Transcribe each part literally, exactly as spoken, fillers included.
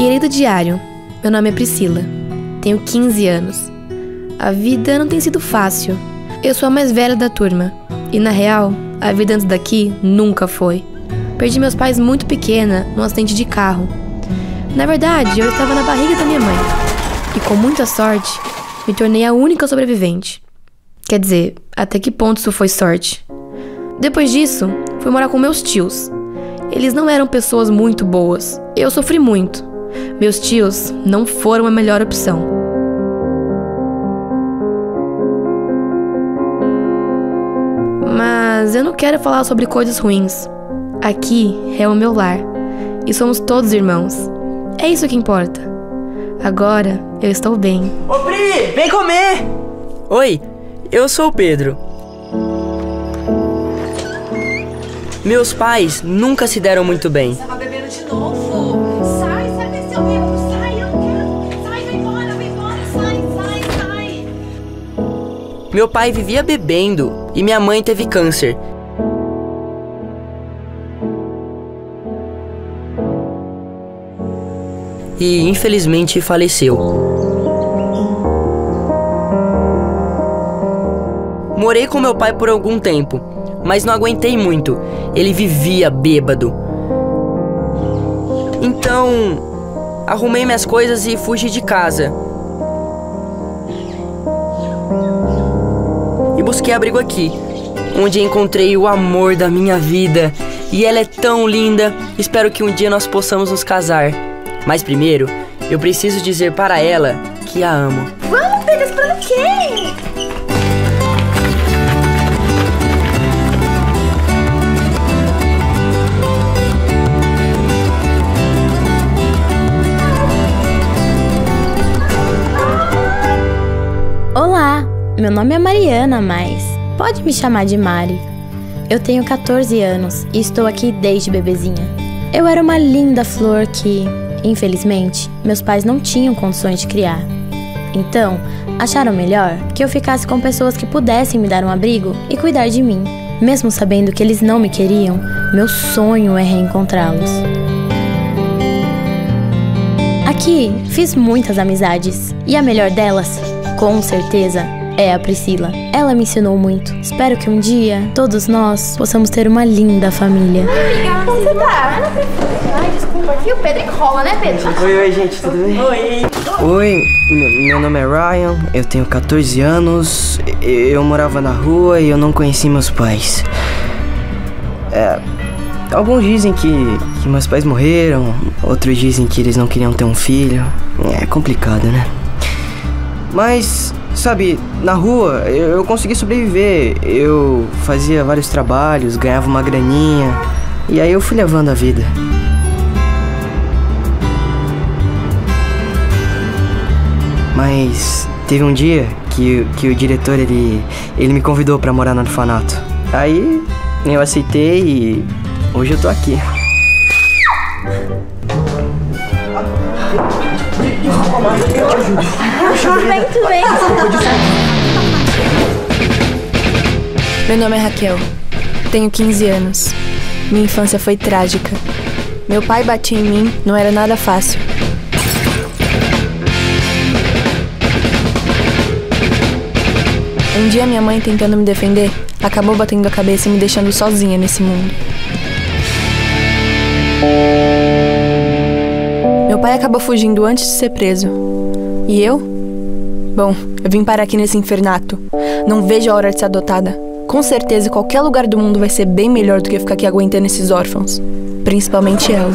Querido diário, meu nome é Priscila, tenho quinze anos. A vida não tem sido fácil. Eu sou a mais velha da turma e, na real, a vida antes daqui nunca foi. Perdi meus pais muito pequena num acidente de carro. Na verdade, eu estava na barriga da minha mãe e, com muita sorte, me tornei a única sobrevivente. Quer dizer, até que ponto isso foi sorte? Depois disso, fui morar com meus tios. Eles não eram pessoas muito boas. Eu sofri muito. Meus tios não foram a melhor opção. Mas eu não quero falar sobre coisas ruins. Aqui é o meu lar e somos todos irmãos. É isso que importa. Agora eu estou bem. Ô Pri, vem comer! Oi, eu sou o Pedro. Meus pais nunca se deram muito bem. Você tava bebendo de novo? Sai, sai desse amigo, sai, eu não quero. Sai, vai embora, vai embora, sai, sai, sai. Meu pai vivia bebendo e minha mãe teve câncer. E infelizmente faleceu. Morei com meu pai por algum tempo, mas não aguentei muito. Ele vivia bêbado. Então, arrumei minhas coisas e fugi de casa. E busquei abrigo aqui, onde encontrei o amor da minha vida. E ela é tão linda, espero que um dia nós possamos nos casar. Mas primeiro, eu preciso dizer para ela que a amo. Vamos, Pedro, esperando quem? Olá, meu nome é Mariana, mas pode me chamar de Mari. Eu tenho quatorze anos e estou aqui desde bebezinha. Eu era uma linda flor que, infelizmente, meus pais não tinham condições de criar. Então, acharam melhor que eu ficasse com pessoas que pudessem me dar um abrigo e cuidar de mim. Mesmo sabendo que eles não me queriam, meu sonho é reencontrá-los. Aqui, fiz muitas amizades e a melhor delas, com certeza, é a Priscila. Ela me ensinou muito. Espero que um dia, todos nós, possamos ter uma linda família. Amiga, como você tá? Ai, desculpa, aqui o Pedro enrola, né, Pedro? Oi, oi, gente, tudo bem? Oi. Oi, meu nome é Ryan, eu tenho quatorze anos, eu morava na rua e eu não conheci meus pais. É, alguns dizem que, que meus pais morreram, outros dizem que eles não queriam ter um filho. É complicado, né? Mas, sabe, na rua eu, eu consegui sobreviver. Eu fazia vários trabalhos, ganhava uma graninha, e aí eu fui levando a vida. Mas teve um dia que, que o diretor, ele, ele me convidou pra morar no orfanato. Aí eu aceitei e hoje eu tô aqui. Tudo bem, tudo bem. Meu nome é Raquel, tenho quinze anos. Minha infância foi trágica. Meu pai batia em mim, não era nada fácil. Um dia minha mãe, tentando me defender, acabou batendo a cabeça e me deixando sozinha nesse mundo. Meu pai acabou fugindo antes de ser preso. E eu? Bom, eu vim parar aqui nesse infernato. Não vejo a hora de ser adotada. Com certeza, qualquer lugar do mundo vai ser bem melhor do que ficar aqui aguentando esses órfãos. Principalmente ela.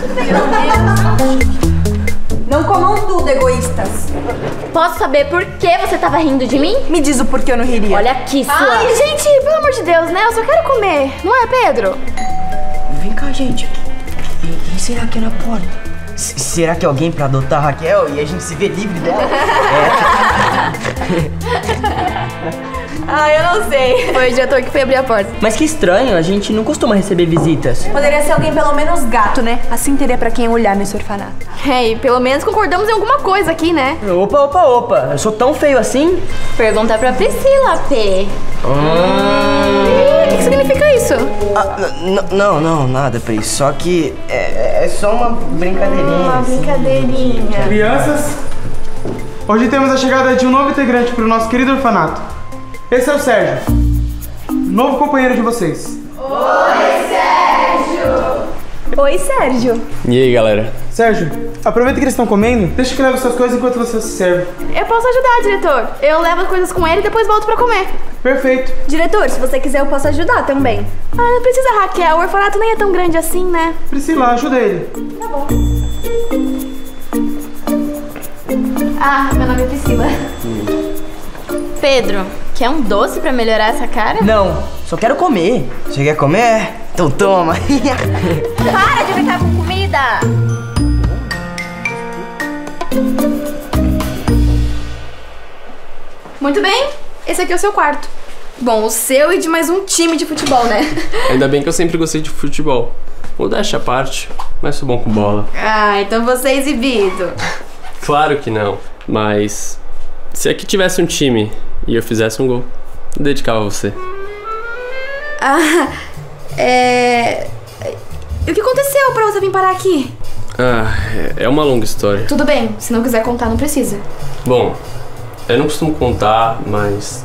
Não comam tudo, egoístas. Posso saber por que você tava rindo de mim? Me diz o porquê eu não riria. Olha aqui, sua... Ai, gente, pelo amor de Deus, né? Eu só quero comer. Não é, Pedro? Vem cá, gente. Quem será que é na porta? S será que é alguém pra adotar a Raquel e a gente se vê livre dela? É. Ah, eu não sei. Foi o diretor que foi abrir a porta. Mas que estranho, a gente não costuma receber visitas. Poderia ser alguém pelo menos gato, né? Assim teria pra quem olhar nesse orfanato. É, e pelo menos concordamos em alguma coisa aqui, né? Opa, opa, opa, eu sou tão feio assim? Pergunta pra Priscila, P. Hum... O que significa isso? Ah, não, não, nada, Pri. Só que é, é só uma brincadeirinha. Uma brincadeirinha. Crianças, hoje temos a chegada de um novo integrante para o nosso querido orfanato. Esse é o Sérgio, novo companheiro de vocês. Oi, Sérgio. E aí, galera? Sérgio, aproveita que eles estão comendo, deixa que eu levo suas coisas enquanto você se serve. Eu posso ajudar, diretor. Eu levo as coisas com ele e depois volto pra comer. Perfeito. Diretor, se você quiser, eu posso ajudar também. Ah, não precisa, Raquel. O orfanato nem é tão grande assim, né? Priscila, ajuda ele. Tá bom. Ah, meu nome é Priscila. Pedro, quer um doce pra melhorar essa cara? Não, só quero comer. Você quer comer? Então toma. Para de brincar com comida! Muito bem, esse aqui é o seu quarto. Bom, o seu e de mais um time de futebol, né? Ainda bem que eu sempre gostei de futebol. Modéstia à parte, mas sou bom com bola. Ah, então você é exibido. Claro que não, mas se aqui tivesse um time e eu fizesse um gol, eu dedicava a você. Ah, é... E o que aconteceu pra você vir parar aqui? Ah, é uma longa história. Tudo bem, se não quiser contar, não precisa. Bom, eu não costumo contar, mas...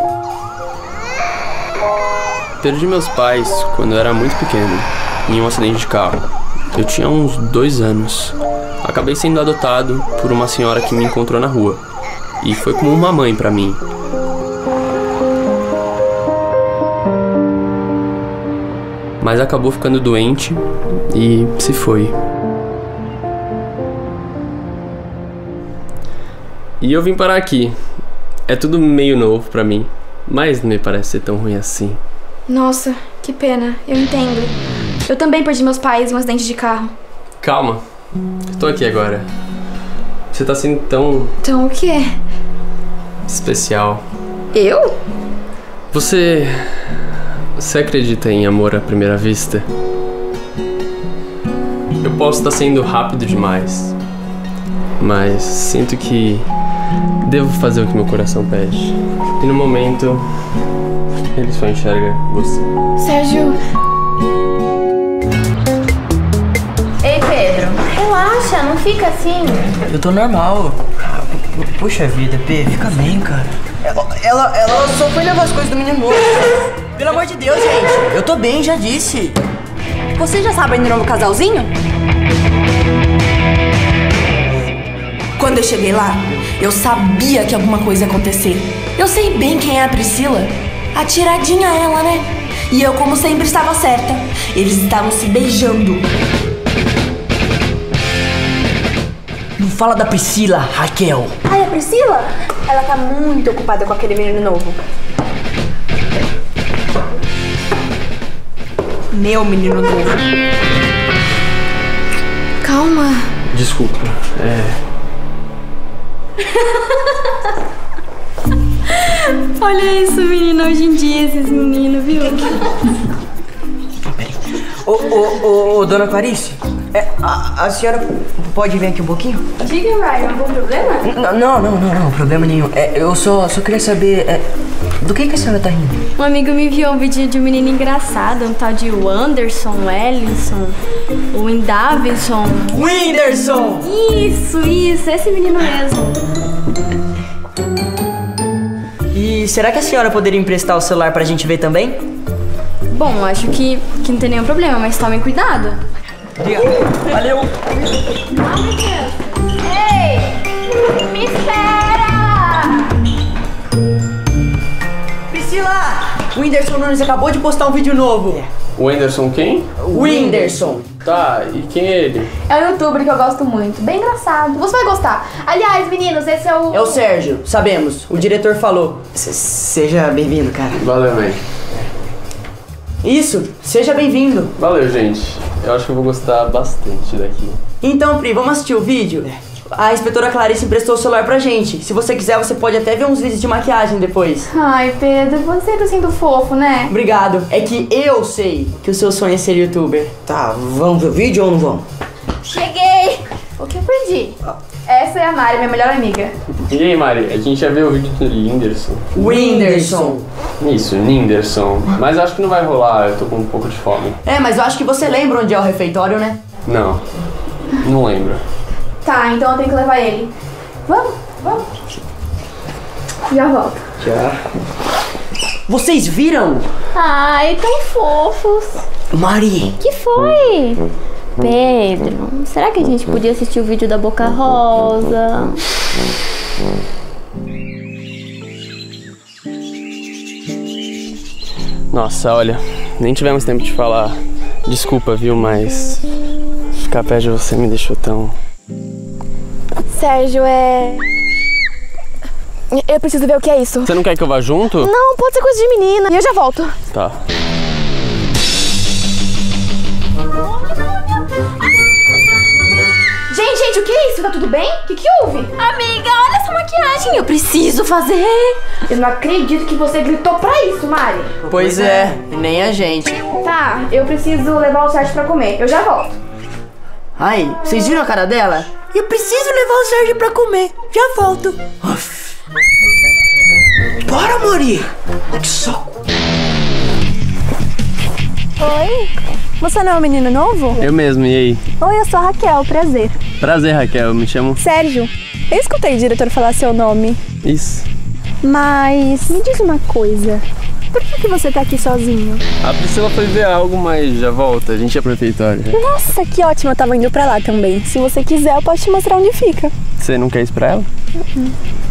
Perdi meus pais quando eu era muito pequeno, em um acidente de carro. Eu tinha uns dois anos. Acabei sendo adotado por uma senhora que me encontrou na rua. E foi como uma mãe pra mim. Mas acabou ficando doente e se foi. E eu vim parar aqui. É tudo meio novo pra mim, mas não me parece ser tão ruim assim. Nossa, que pena, eu entendo. Eu também perdi meus pais em um acidente de carro. Calma, eu tô aqui agora. Você tá sendo tão Então o quê? especial. Eu? Você... Você acredita em amor à primeira vista? Eu posso estar sendo rápido demais, mas sinto que devo fazer o que meu coração pede. E no momento, ele só enxerga você. Sérgio... Ei, Pedro, relaxa, não fica assim. Eu tô normal. Puxa vida, P, fica bem, cara. Ela, ela, ela só foi levar as coisas do menino novo. Pelo amor de Deus, gente. Eu tô bem, já disse. Você já sabe ainda o novo casalzinho? Quando eu cheguei lá, eu sabia que alguma coisa ia acontecer. Eu sei bem quem é a Priscila. A tiradinha ela, né? E eu, como sempre, estava certa. Eles estavam se beijando. Não fala da Priscila, Raquel. Ai, a Priscila? Ela tá muito ocupada com aquele menino novo. Meu menino novo. Calma. Desculpa, é... Olha isso, menino, hoje em dia, esses meninos, viu? Ô, ô, ô, ô, dona Clarice, é, a, a senhora pode vir aqui um pouquinho? Diga, Ryan, algum problema? N- Não, não, não, não, problema nenhum. É, eu só, só queria saber é, do que, que a senhora tá rindo? Um amigo me enviou um vídeo de um menino engraçado, um tal de Wanderson, Ellison, o Windavison. Whindersson! Isso, isso, esse menino mesmo. E será que a senhora poderia emprestar o celular pra gente ver também? Bom, acho que, que não tem nenhum problema, mas tomem cuidado. Obrigado. Valeu! Ei, me espera! Priscila! O Whindersson Nunes acabou de postar um vídeo novo. O Anderson quem? Whindersson! Tá, e quem é ele? É um youtuber que eu gosto muito, bem engraçado. Você vai gostar. Aliás, meninos, esse é o... É o Sérgio, sabemos. O diretor falou. Se- seja bem-vindo, cara. Valeu, man. Isso, seja bem-vindo. Valeu, gente. Eu acho que eu vou gostar bastante daqui. Então, Pri, vamos assistir o vídeo? A inspetora Clarice emprestou o celular pra gente. Se você quiser, você pode até ver uns vídeos de maquiagem depois. Ai, Pedro, você sempre sendo fofo, né? Obrigado. É que eu sei que o seu sonho é ser youtuber. Tá, vamos ver o vídeo ou não vamos? Cheguei! O que eu perdi? Essa é a Mari, minha melhor amiga. E aí, Mari, a gente já viu o vídeo do Whindersson. Whindersson. Isso, Whindersson. Mas acho que não vai rolar, eu tô com um pouco de fome. É, mas eu acho que você lembra onde é o refeitório, né? Não, não lembro. Tá, então eu tenho que levar ele. Vamos, vamos. Já volto. Já. Vocês viram? Ai, tão fofos. Mari! Que foi? Pedro, será que a gente podia assistir o vídeo da Boca Rosa? Nossa, olha, nem tivemos tempo de falar. Desculpa, viu, mas ficar perto de você me deixou tão... Sérgio, é... Eu preciso ver o que é isso. Você não quer que eu vá junto? Não, pode ser coisa de menina. E eu já volto. Tá. Gente, gente, o que é isso? Tá tudo bem? O que que houve? Amiga, olha essa maquiagem, eu preciso fazer. Eu não acredito que você gritou pra isso, Mari. Pois é, nem a gente. Tá, eu preciso levar o Sérgio pra comer. Eu já volto. Ai, vocês viram a cara dela? Eu preciso levar o Sérgio pra comer. Já volto. Uf. Para, Mari! Que saco! Oi, você não é o menino novo? Eu mesmo, e aí? Oi, eu sou a Raquel, prazer. Prazer, Raquel, eu me chamo... Sérgio, eu escutei o diretor falar seu nome, Isso. mas me diz uma coisa. Por que, que você tá aqui sozinho? A Priscila foi ver algo, mas já volta, a gente é pro refeitório. Nossa, que ótimo, eu tava indo pra lá também. Se você quiser, eu posso te mostrar onde fica. Você não quer isso pra ela? Uh-uh.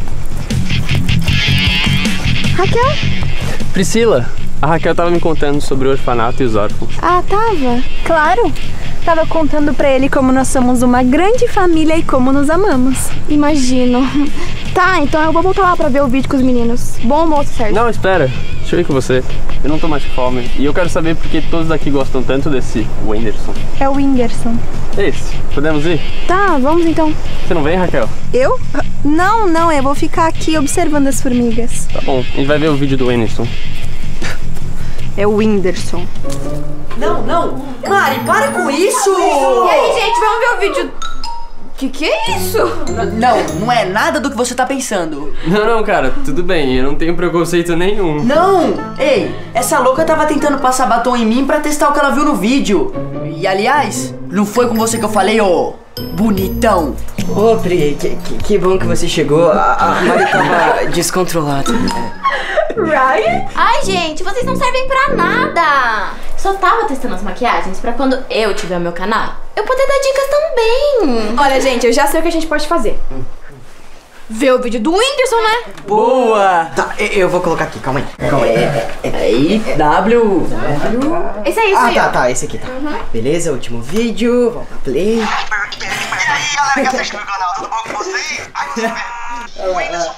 Raquel? Priscila, a Raquel tava me contando sobre o orfanato e os órfãos. Ah, tava? Claro. Tava contando pra ele como nós somos uma grande família e como nos amamos. Imagino. Tá, então eu vou voltar lá pra ver o vídeo com os meninos. Bom almoço, Sérgio. Não, espera. Deixa eu ir com você. Eu não tô mais com fome. E eu quero saber por que todos aqui gostam tanto desse Whindersson. É o Whindersson. Esse. Podemos ir? Tá, vamos então. Você não vem, Raquel? Eu? Não, não, eu vou ficar aqui observando as formigas. Tá bom, a gente vai ver o vídeo do Whindersson. É o Whindersson. Não, não. Mari, para com isso! E aí, gente, vamos ver o vídeo. Que que é isso? Não, não é nada do que você tá pensando. Não, não, cara, tudo bem. Eu não tenho preconceito nenhum. Não! Ei, essa louca tava tentando passar batom em mim pra testar o que ela viu no vídeo. E aliás, não foi com você que eu falei, ô bonitão. Ô, Pri, que, que, que bom que você chegou. A, a Mari tava descontrolada. Ryan? Ai, gente, vocês não servem pra nada. Só tava testando as maquiagens pra quando eu tiver meu canal, eu poder dar dicas também. Olha, gente, eu já sei o que a gente pode fazer. Ver o vídeo do Whindersson, né? Boa! Tá, eu, eu vou colocar aqui, calma aí. Calma aí. É, é, Aí, W. Esse aí, esse ah, aí. tá, ó. tá, esse aqui tá. Uhum. Beleza, último vídeo. Vamos pra play. E aí, galera que assiste meu canal, tudo bom com vocês? Ai, você o Whindersson.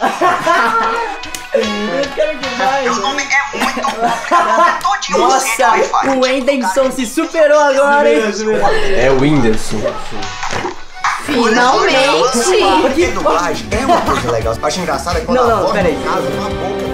Meu nome é muito bom. Todinho Nossa, o Whindersson se superou agora, hein? É o Whindersson. Finalmente! Porque dublagem é uma coisa legal. Eu acho engraçado é quando Não, a não, voz pera aí. no caso, uma boca.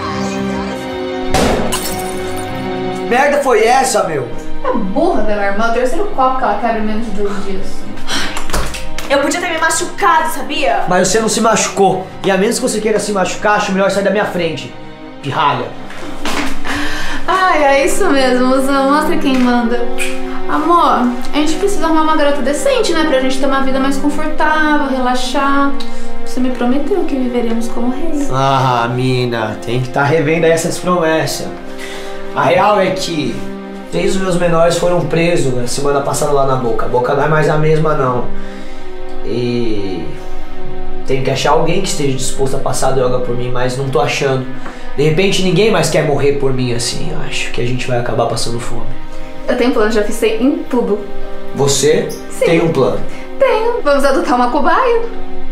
Merda foi essa, meu? A burra da minha irmã, o terceiro copo que ela quebra em menos de dois dias. Eu podia ter me machucado, sabia? Mas você não se machucou. E a menos que você queira se machucar, acho melhor sair da minha frente. Pirralha. Ai, é isso mesmo, Mozão. Mostra quem manda. Amor, a gente precisa arrumar uma garota decente, né? Pra gente ter uma vida mais confortável, relaxar. Você me prometeu que viveremos como reis. Ah, mina, tem que estar tá revendo essas promessas. A real é que três dos meus menores foram presos na semana passada lá na Boca. A Boca não é mais a mesma, não. E tenho que achar alguém que esteja disposto a passar droga por mim, mas não tô achando. De repente ninguém mais quer morrer por mim assim. Eu acho que a gente vai acabar passando fome. Eu tenho plano, já pensei em tudo. Você Sim. tem um plano? Tenho, vamos adotar uma cobaia.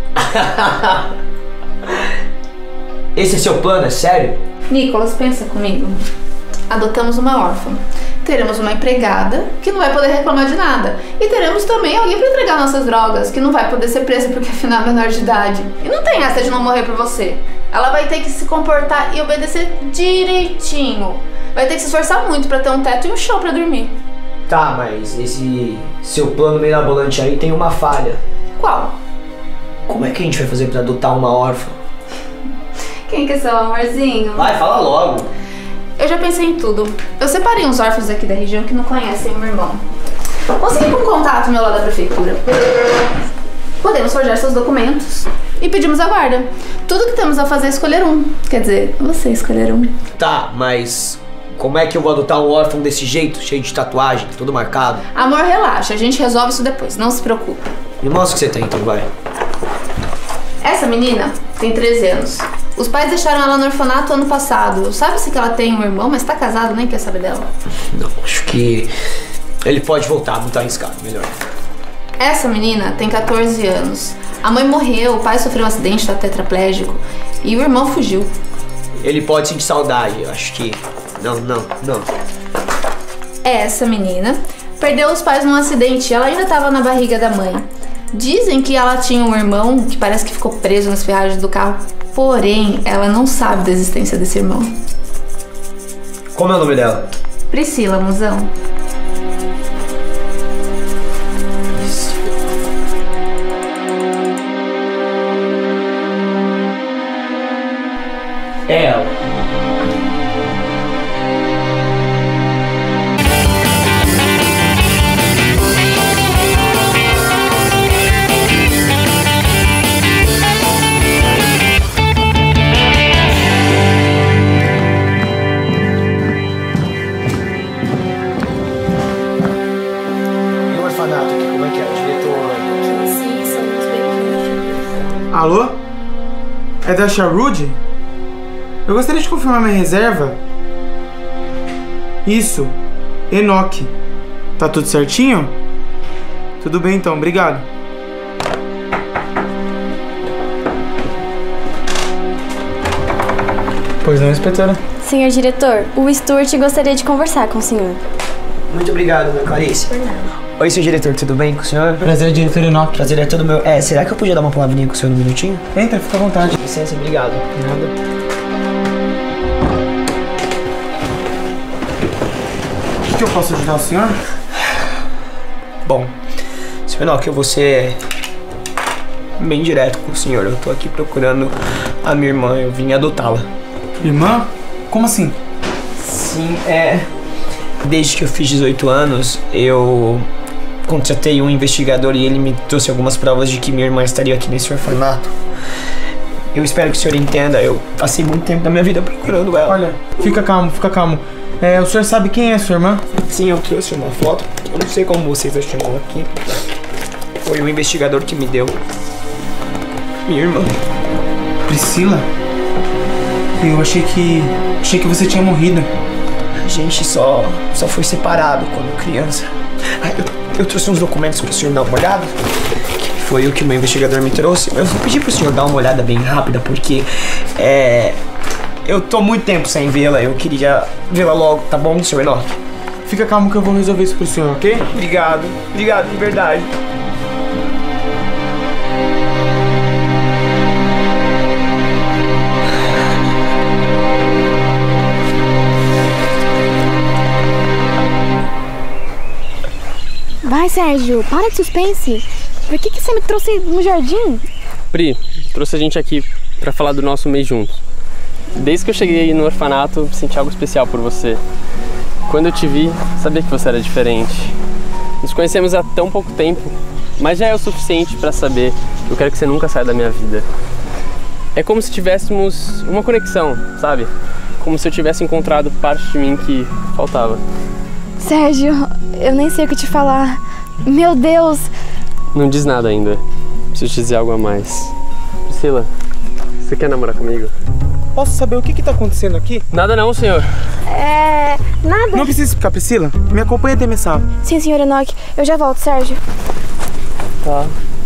Esse é seu plano, é sério? Nicolas, pensa comigo. Adotamos uma órfã. Teremos uma empregada que não vai poder reclamar de nada. E teremos também alguém para entregar nossas drogas, que não vai poder ser presa porque afinal é menor de idade. E não tem essa de não morrer por você. Ela vai ter que se comportar e obedecer direitinho. Vai ter que se esforçar muito para ter um teto e um chão para dormir. Tá, mas esse seu plano mirabolante aí tem uma falha. Qual? Como é que a gente vai fazer pra adotar uma órfã? Quem que é seu amorzinho? Vai, fala logo. Eu já pensei em tudo. Eu separei uns órfãos aqui da região que não conhecem o meu irmão. Consegui um contato meu lá da prefeitura. Podemos forjar seus documentos e pedimos a guarda. Tudo que temos a fazer é escolher um. Quer dizer, você escolher um. Tá, mas como é que eu vou adotar um órfão desse jeito, cheio de tatuagem, tudo marcado? Amor, relaxa, a gente resolve isso depois, não se preocupe. Me mostra o que você tem, então, vai. Essa menina tem treze anos. Os pais deixaram ela no orfanato ano passado. Sabe-se que ela tem um irmão, mas tá casado, nem quer saber dela. Não, acho que ele pode voltar, não tá arriscado, melhor. Essa menina tem quatorze anos. A mãe morreu, o pai sofreu um acidente, tá tetraplégico. E o irmão fugiu. Ele pode sentir saudade, acho que... Não, não, não. Essa menina perdeu os pais num acidente. Ela ainda tava na barriga da mãe. Dizem que ela tinha um irmão que parece que ficou preso nas ferragens do carro. Porém, ela não sabe da existência desse irmão. Como é o nome dela? Priscila, mozão. É ela. Alô? É da Sharud? Eu gostaria de confirmar minha reserva. Isso, Enoque. Tá tudo certinho? Tudo bem então, obrigado. Pois não, inspetora? Senhor diretor, o Stuart gostaria de conversar com o senhor. Muito obrigado, meu Clarice. Por nada. Oi, senhor diretor, tudo bem com o senhor? Prazer, diretor Enoque. Prazer é todo meu. É, será que eu podia dar uma palavrinha com o senhor no minutinho? Entra, fica à vontade. Licença, obrigado. Nada. O que eu posso ajudar o senhor? Bom, senhor Enoque, eu vou ser bem direto com o senhor. Eu tô aqui procurando a minha irmã, eu vim adotá-la. Irmã? Como assim? Sim, é... Desde que eu fiz dezoito anos, eu contratei um investigador e ele me trouxe algumas provas de que minha irmã estaria aqui nesse orfanato. Eu espero que o senhor entenda, eu passei muito tempo da minha vida procurando ela. Olha, fica calmo, fica calmo. É, o senhor sabe quem é sua irmã? Sim, eu trouxe uma foto. Eu não sei como vocês acharam ela aqui. Foi o investigador que me deu. Minha irmã. Priscila? Eu achei que... achei que você tinha morrido. A gente só, só foi separado quando criança. Eu, eu trouxe uns documentos pro senhor dar uma olhada. Que foi o que o meu investigador me trouxe. Eu vou pedir pro senhor dar uma olhada bem rápida, porque é, eu tô muito tempo sem vê-la. Eu queria vê-la logo, tá bom, senhor Enoque? Fica calmo que eu vou resolver isso pro senhor, ok? Obrigado, obrigado de verdade. Vai, Sérgio, para de suspense. Por que que você me trouxe no jardim? Pri, trouxe a gente aqui pra falar do nosso mês juntos. Desde que eu cheguei no orfanato, senti algo especial por você. Quando eu te vi, sabia que você era diferente. Nos conhecemos há tão pouco tempo, mas já é o suficiente pra saber que eu quero que você nunca saia da minha vida. É como se tivéssemos uma conexão, sabe? Como se eu tivesse encontrado parte de mim que faltava. Sérgio, eu nem sei o que te falar. Meu Deus! Não diz nada ainda. Preciso te dizer algo a mais. Priscila, você quer namorar comigo? Posso saber o que que tá acontecendo aqui? Nada não, senhor. É... nada. Não precisa explicar, Priscila. Me acompanha até minha sala. Sim, senhor Enoque. Eu já volto, Sérgio. Tá.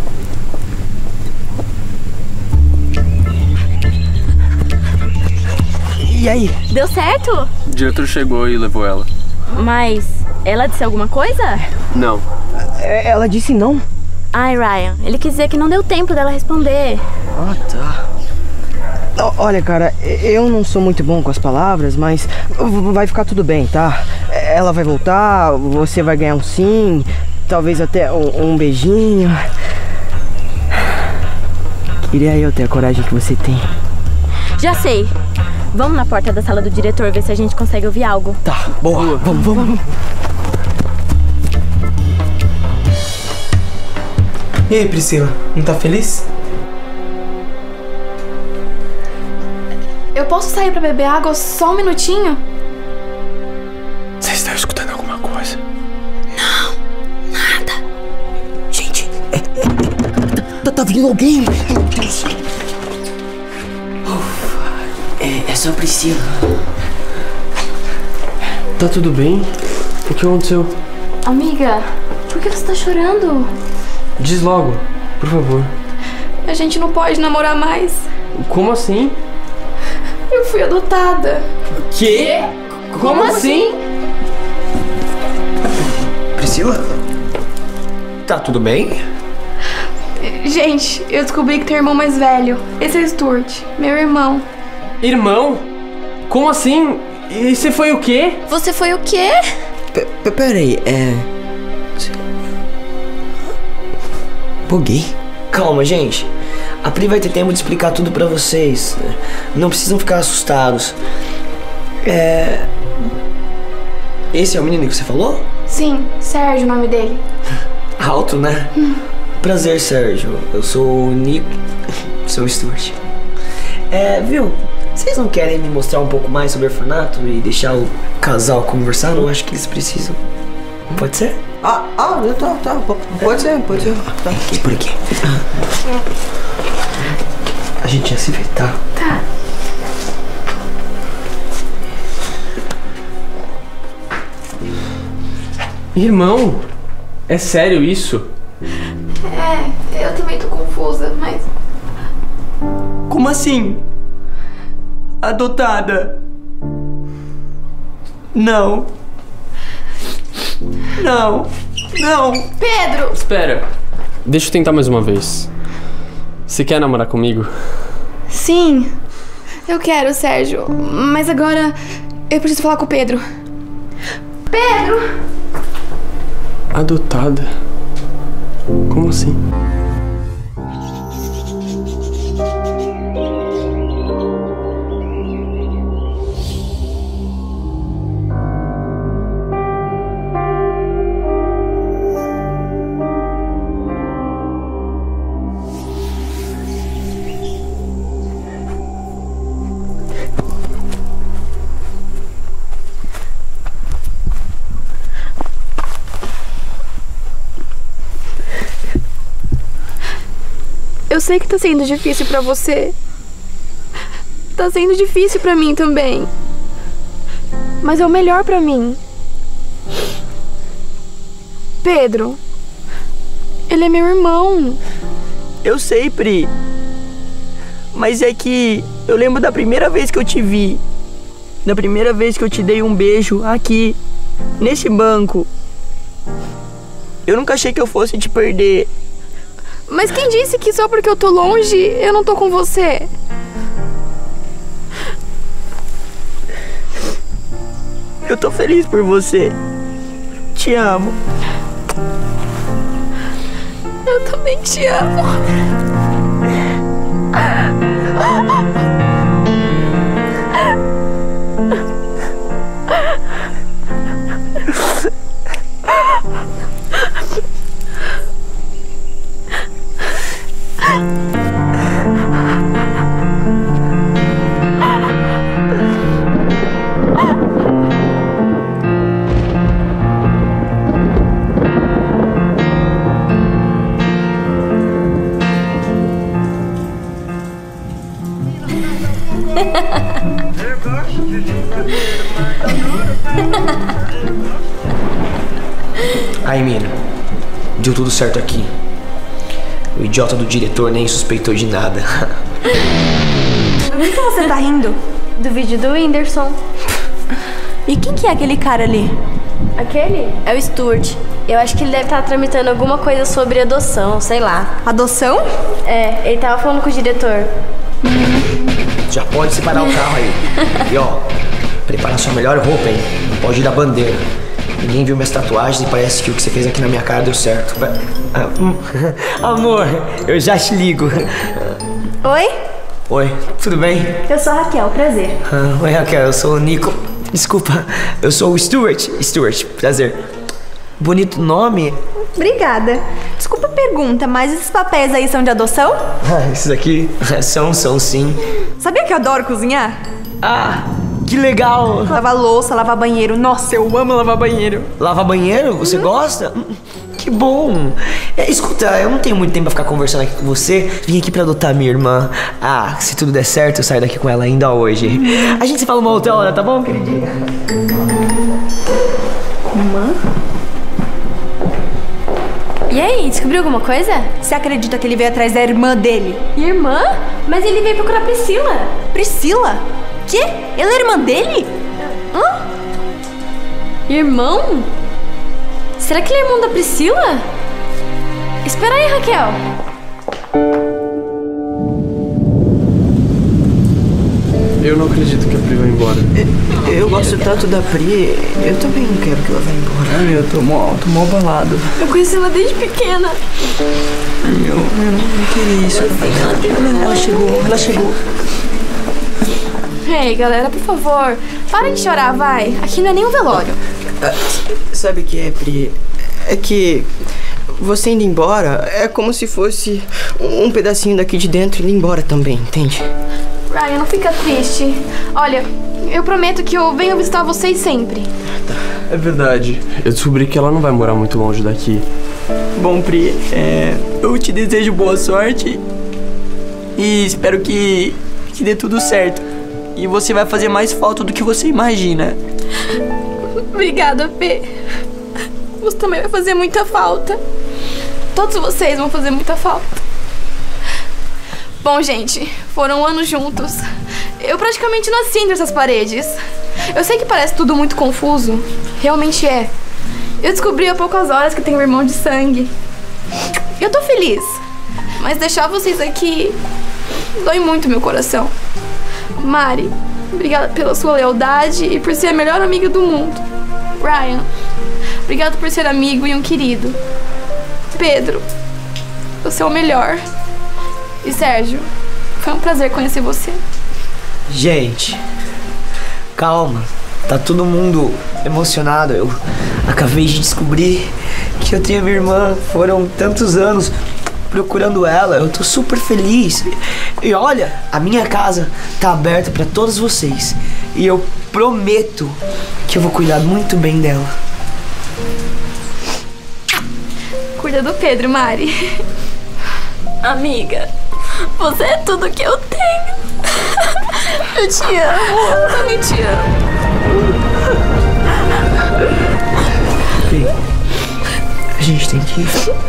E aí? Deu certo? O diretor chegou e levou ela. Mas ela disse alguma coisa? Não. É, ela disse não? Ai, Ryan, ele quis dizer que não deu tempo dela responder. Ah, tá. Olha, cara, eu não sou muito bom com as palavras, mas vai ficar tudo bem, tá? Ela vai voltar, você vai ganhar um sim, talvez até um, um beijinho. Queria eu ter a coragem que você tem. Já sei. Vamos na porta da sala do diretor ver se a gente consegue ouvir algo. Tá, boa. Vamos, vamos. E aí, Priscila, não tá feliz? Eu posso sair pra beber água só um minutinho? Você está escutando alguma coisa? Não, nada. Gente, é, é, tá, tá vindo alguém. Meu Deus. É, é só a Priscila. Tá tudo bem? O que aconteceu? Amiga, por que você tá chorando? Diz logo, por favor. A gente não pode namorar mais. Como assim? Eu fui adotada. Quê? Como, Como assim? Priscila? Tá tudo bem? Gente, eu descobri que tem um irmão mais velho. Esse é o Stuart, meu irmão. Irmão? Como assim? E você foi o quê? Você foi o quê? P Peraí, é... Buguei. Calma, gente. A Pri vai ter tempo de explicar tudo pra vocês. Não precisam ficar assustados. É... Esse é o menino que você falou? Sim, Sérgio, o nome dele. Alto, né? Hum. Prazer, Sérgio. Eu sou o Nico. Sou o Stuart. É, viu? Vocês não querem me mostrar um pouco mais sobre o orfanato e deixar o casal conversar? Eu acho que eles precisam. Pode ser? Ah, ah, tá, tá. Pode ser, pode ser. Tá. Aqui, por aqui. A gente já se vê, tá? Tá. Irmão, é sério isso? É, eu também tô confusa, mas... Como assim? Adotada? Não. Não. Não. Pedro! Espera. Deixa eu tentar mais uma vez. Você quer namorar comigo? Sim. Eu quero, Sérgio. Mas agora eu preciso falar com o Pedro. Pedro! Adotada? Como assim? Eu sei que tá sendo difícil pra você. Tá sendo difícil pra mim também. Mas é o melhor pra mim. Pedro, ele é meu irmão. Eu sei, Pri. Mas é que eu lembro da primeira vez que eu te vi. Da primeira vez que eu te dei um beijo aqui, nesse banco. Eu nunca achei que eu fosse te perder. Mas quem disse que só porque eu tô longe, eu não tô com você? Eu tô feliz por você. Te amo. Eu também te amo. Aí, mina, deu tudo certo aqui. O idiota do diretor nem suspeitou de nada. Por que você tá rindo? Do vídeo do Whindersson. E quem que é aquele cara ali? Aquele? É o Stuart. Eu acho que ele deve estar tramitando alguma coisa sobre adoção, sei lá. Adoção? É, ele tava falando com o diretor. Já pode separar o carro aí. E ó, prepara sua melhor roupa, hein? Não pode ir da bandeira. Ninguém viu minhas tatuagens e parece que o que você fez aqui na minha cara deu certo. Amor, eu já te ligo. Oi? Oi, tudo bem? Eu sou a Raquel, prazer. Ah, oi, Raquel, eu sou o Nico. Desculpa, eu sou o Stuart. Stuart, prazer. Bonito nome. Obrigada. Desculpa pergunta, mas esses papéis aí são de adoção? Ah, esses aqui são, são sim. Sabia que eu adoro cozinhar? Ah, que legal. Lavar louça, lavar banheiro. Nossa, eu amo lavar banheiro. Lavar banheiro? Você hum. gosta? Que bom. É, escuta, eu não tenho muito tempo pra ficar conversando aqui com você. Vim aqui pra adotar minha irmã. Ah, se tudo der certo, eu saio daqui com ela ainda hoje. Hum. A gente se fala uma outra hora, tá bom, queridinha? Irmã? E aí, descobriu alguma coisa? Você acredita que ele veio atrás da irmã dele? Irmã? Mas ele veio procurar Priscila. Priscila? Quê? Ela é irmã dele? Hã? Irmão? Será que ele é irmão da Priscila? Espera aí, Raquel. Eu não acredito que a Pri vai embora. Eu, eu gosto tanto da Pri, eu também não quero que ela vá embora. Ai, eu tô mó, tô mó abalado. Eu conheci ela desde pequena. Eu, eu não queria isso. Ela chegou, ela chegou. Ei, galera, por favor, parem de chorar, vai. Aqui não é nem um velório. Ah, sabe o que é, Pri? É que você indo embora é como se fosse um pedacinho daqui de dentro indo embora também, entende? Ryan, não fica triste. Olha, eu prometo que eu venho visitar vocês sempre. É verdade. Eu descobri que ela não vai morar muito longe daqui. Bom, Pri, é, eu te desejo boa sorte e espero que, que dê tudo certo. E você vai fazer mais falta do que você imagina. Obrigada, P. Você também vai fazer muita falta. Todos vocês vão fazer muita falta. Bom, gente, foram anos juntos. Eu praticamente nasci entre essas paredes. Eu sei que parece tudo muito confuso. Realmente é. Eu descobri há poucas horas que tenho um irmão de sangue. Eu tô feliz. Mas deixar vocês aqui dói muito meu coração. Mari, obrigada pela sua lealdade e por ser a melhor amiga do mundo. Ryan, obrigado por ser amigo e um querido. Pedro, você é o melhor. E Sérgio, foi um prazer conhecer você. Gente, calma. Tá todo mundo emocionado. Eu acabei de descobrir que eu tenho a minha irmã. Foram tantos anos procurando ela. Eu tô super feliz. E olha, a minha casa tá aberta pra todos vocês. E eu prometo que eu vou cuidar muito bem dela. Cuida do Pedro, Mari. Amiga, você é tudo que eu tenho. Eu te amo, eu também te amo. Ei, a gente tem que ir.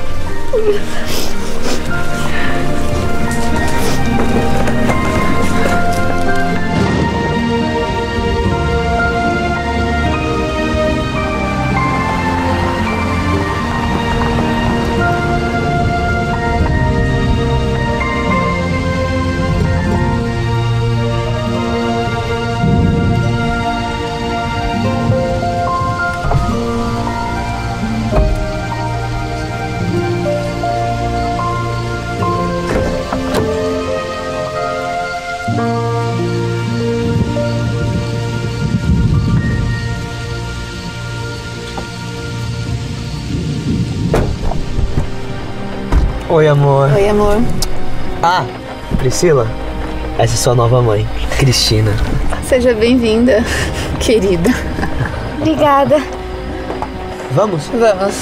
Oi, amor. Oi, amor. Ah, Priscila, essa é sua nova mãe, Cristina. Seja bem-vinda, querida. Obrigada. Vamos? Vamos.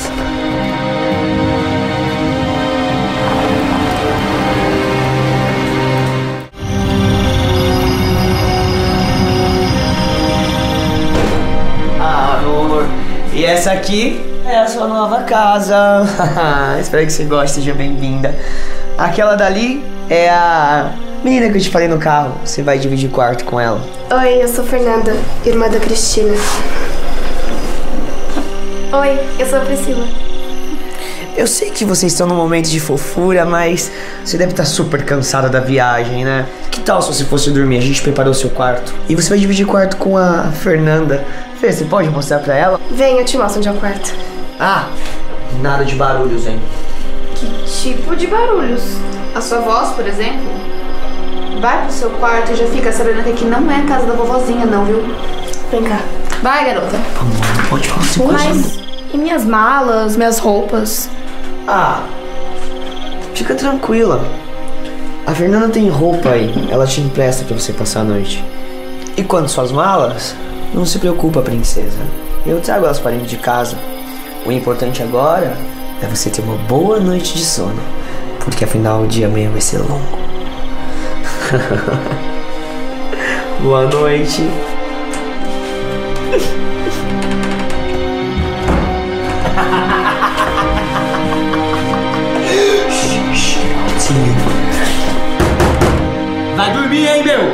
Ah, amor. E essa aqui é a sua nova casa. Espero que você goste, seja bem-vinda. Aquela dali é a menina que eu te falei no carro. Você vai dividir quarto com ela. Oi, eu sou Fernanda, irmã da Cristina. Oi, eu sou a Priscila. Eu sei que vocês estão num momento de fofura, mas você deve estar super cansada da viagem, né? Que tal se você fosse dormir? A gente preparou o seu quarto. E você vai dividir quarto com a Fernanda. Fê, você pode mostrar pra ela? Vem, eu te mostro onde é o quarto. Ah, nada de barulhos, hein? Que tipo de barulhos? A sua voz, por exemplo? Vai pro seu quarto e já fica sabendo que aqui não é a casa da vovozinha, não, viu? Vem cá. Vai, garota. Vamos, pode falar assim. Mas e minhas malas, minhas roupas? Ah, fica tranquila. A Fernanda tem roupa aí, ela te empresta pra você passar a noite. E quanto às suas malas, não se preocupa, princesa. Eu trago elas para dentro de casa. O importante agora é você ter uma boa noite de sono, porque afinal o dia amanhã vai ser longo. Boa noite. Vai dormir, hein, meu?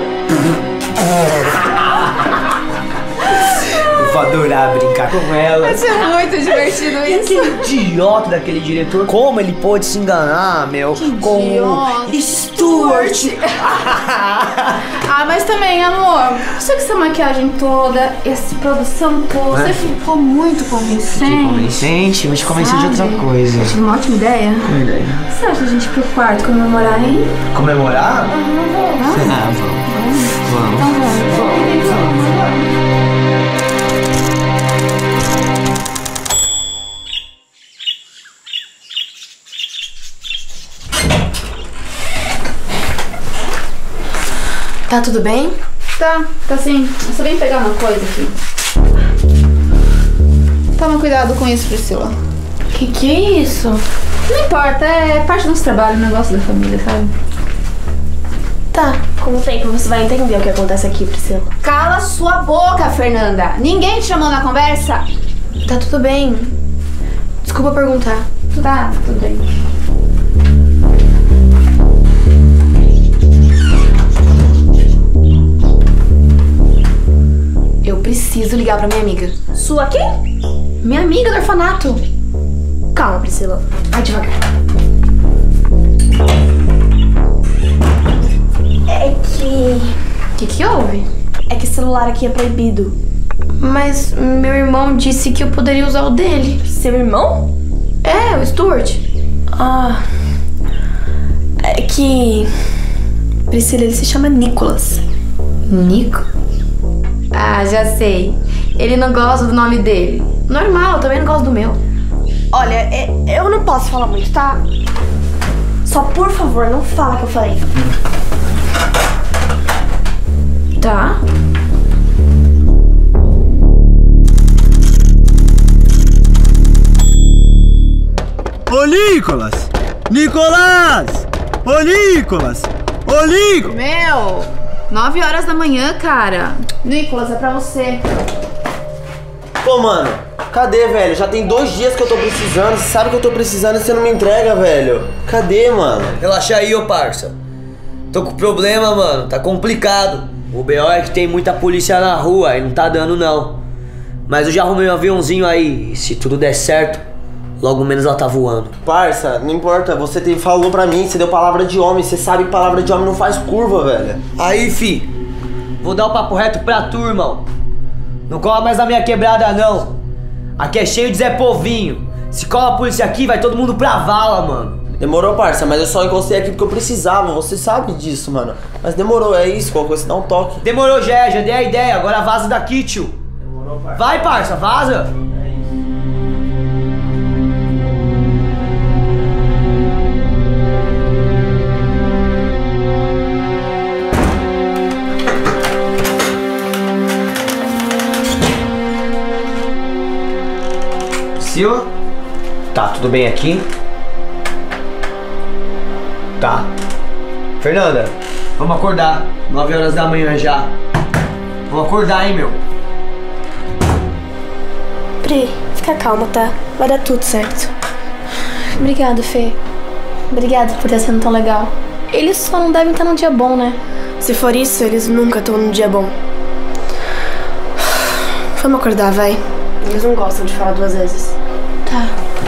Eu vou adorar brincar com ela. Vai ser muito divertido E isso. aquele idiota daquele diretor, como ele pôde se enganar, meu? Que com idiota. o Stuart. Ah, mas também, amor, você com essa maquiagem toda, essa produção toda, É? você ficou muito convincente. Convincente, vou te convencer de outra Sabe? coisa. Eu tive uma ótima ideia. Qual ideia? Você acha a gente ir pro quarto comemorar, hein? Comemorar? Vamos. Ah, vamos. Então vamos. Tá tudo bem? Tá, tá sim. Eu só vim pegar uma coisa aqui. Toma cuidado com isso, Priscila. Que que é isso? Não importa, é parte do nosso trabalho, um negócio da família, sabe? Tá, com o tempo você vai entender o que acontece aqui, Priscila. Cala sua boca, Fernanda! Ninguém te chamou na conversa? Tá tudo bem. Desculpa perguntar. Tá, tudo bem. Eu preciso ligar pra minha amiga. Sua quem? Minha amiga do orfanato. Calma, Priscila. Vai devagar. É que... O que que houve? É que celular aqui é proibido. Mas meu irmão disse que eu poderia usar o dele. Seu irmão? É, o Stuart. Ah... É que... Priscila, ele se chama Nicholas. Nico? Ah, já sei. Ele não gosta do nome dele. Normal, eu também não gosto do meu. Olha, é- eu não posso falar muito, tá? Só por favor, não fala que eu falei. Tá. Ô, Nicolas! Nicolás! Ô, Nicolas! Ô, Nicolas! Meu, nove horas da manhã, cara. Nicolas, é pra você. Pô, mano, cadê, velho? Já tem dois dias que eu tô precisando. Você sabe que eu tô precisando e você não me entrega, velho. Cadê, mano? Relaxa aí, ô parça. Tô com problema, mano. Tá complicado. O B O é que tem muita polícia na rua e não tá dando, não. Mas eu já arrumei um aviãozinho aí. E se tudo der certo, logo menos ela tá voando. Parça, não importa. Você tem, falou pra mim, você deu palavra de homem. Você sabe que palavra de homem não faz curva, velho. Aí, fi. Vou dar o papo reto pra tu, irmão. Não cola mais na minha quebrada, não. Aqui é cheio de Zé Povinho. Se cola a polícia aqui, vai todo mundo pra vala, mano. Demorou, parça, mas eu só encostei aqui porque eu precisava. Você sabe disso, mano. Mas demorou, é isso. Qualquer coisa, dá um toque. Demorou, já, já dei a ideia. Agora vaza daqui, tio. Demorou, parça. Vai, parça, vaza. Priscila? Tá, tudo bem aqui? Tá. Fernanda, vamos acordar. nove horas da manhã já. Vamos acordar, hein, meu? Pri, fica calma, tá? Vai dar tudo certo. Obrigada, Fê. Obrigada por estar sendo tão legal. Eles só não devem estar num dia bom, né? Se for isso, eles nunca estão num dia bom. Vamos acordar, vai. Eles não gostam de falar duas vezes. Tá.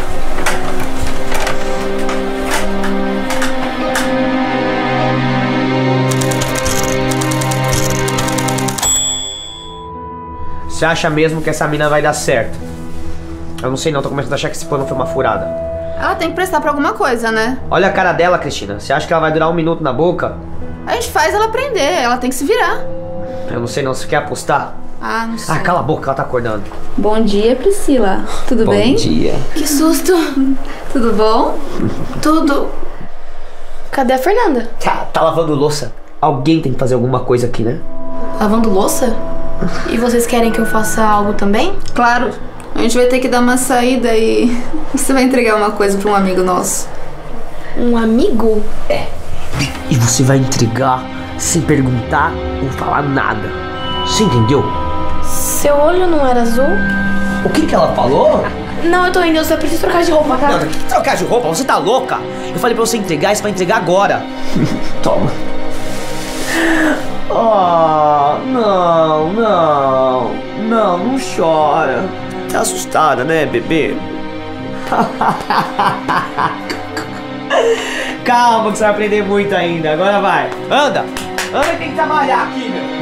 Você acha mesmo que essa mina vai dar certo? Eu não sei não, tô começando a achar que esse plano foi uma furada. Ela tem que prestar pra alguma coisa, né? Olha a cara dela, Cristina. Você acha que ela vai durar um minuto na boca? A gente faz ela aprender, ela tem que se virar. Eu não sei não, você quer apostar? Ah, não sei. Ah, cala a boca, ela tá acordando. Bom dia, Priscila. Tudo Bom bem? dia. Que susto. Tudo bom? Tudo. Cadê a Fernanda? Tá, tá lavando louça. Alguém tem que fazer alguma coisa aqui, né? Lavando louça? E vocês querem que eu faça algo também? Claro. A gente vai ter que dar uma saída e você vai entregar uma coisa pra um amigo nosso. Um amigo? É. E você vai entregar sem perguntar ou falar nada. Você entendeu? Seu olho não era azul? O que que ela falou? Não, eu tô indo, eu só preciso trocar de roupa, tá? Não, trocar de roupa? Você tá louca? Eu falei pra você entregar e você vai entregar agora. Toma. Oh, não, não, não, não chora. Tá assustada, né, bebê? Calma que você vai aprender muito ainda. Agora vai. Anda. Anda, tem que trabalhar aqui, meu.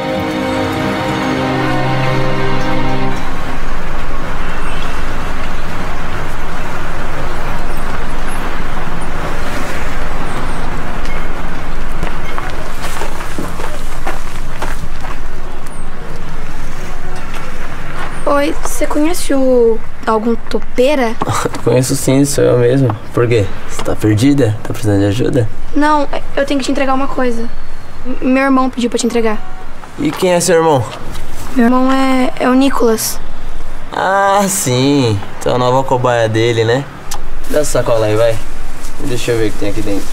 Oi, você conhece o... algum topeira? Conheço sim, sou eu mesmo. Por quê? Você tá perdida? Tá precisando de ajuda? Não, eu tenho que te entregar uma coisa. M- Meu irmão pediu pra te entregar. E quem é seu irmão? Meu irmão é, é o Nicolas. Ah, sim. Então a nova cobaia dele, né? Dá essa sacola aí, vai. Deixa eu ver o que tem aqui dentro.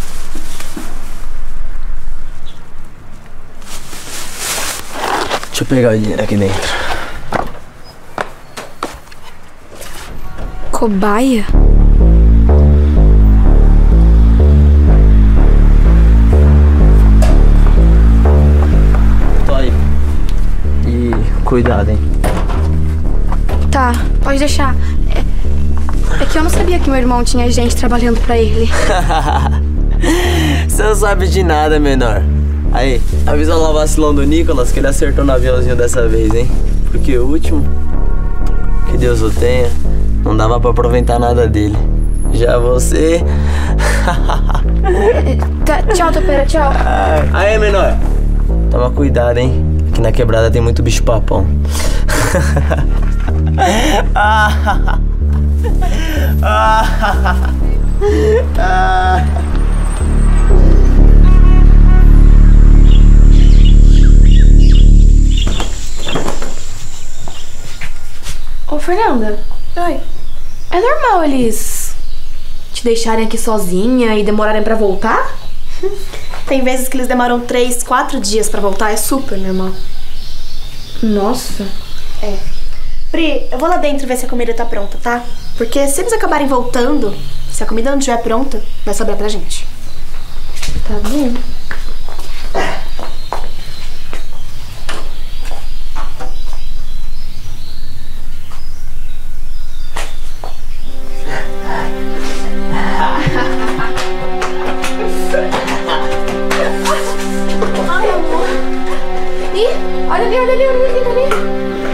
Deixa eu pegar o dinheiro aqui dentro. Cobaia? Tô aí. E cuidado, hein? Tá, pode deixar. É, é que eu não sabia que meu irmão tinha gente trabalhando pra ele. Você não sabe de nada, menor. Aí, avisa lá o vacilão do Nicolas que ele acertou no aviãozinho dessa vez, hein? Porque o último, que Deus o tenha, não dava pra aproveitar nada dele. Já você... Tá, tchau, topeira, tchau. Aí, menor. Toma cuidado, hein? Aqui na quebrada tem muito bicho papão. Ô, Fernanda. Oi. É normal eles te deixarem aqui sozinha e demorarem pra voltar? Tem vezes que eles demoram três, quatro dias pra voltar, é super normal. Nossa. É. Pri, eu vou lá dentro ver se a comida tá pronta, tá? Porque se eles acabarem voltando, se a comida não estiver pronta, vai sobrar pra gente. Tá bom. Ai, amor. Ih, olha ali, olha ali, olha ali, olha ali.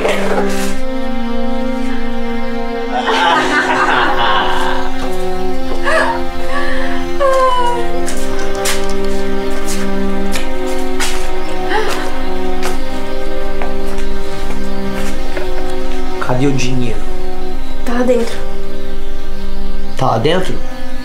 Cadê o dinheiro? Tá lá dentro. Tá lá dentro?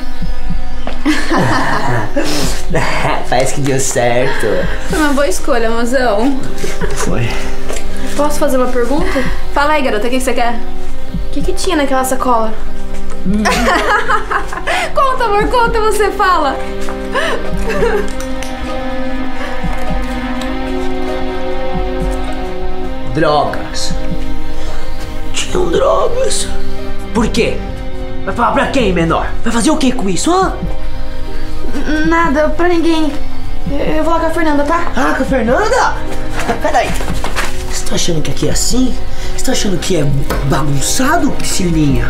Parece que deu certo. Foi uma boa escolha, mozão. Foi. Posso fazer uma pergunta? Fala aí, garota, o que que você quer? O que que tinha naquela sacola? Hum. Conta, amor, conta, você fala. Drogas. Tinham drogas. Por quê? Vai falar pra quem, menor? Vai fazer o que com isso, hã? Nada, pra ninguém. Eu vou lá com a Fernanda, tá? Ah, com a Fernanda? Peraí. Você tá achando que aqui é assim? Você tá achando que é bagunçado, Priscilinha?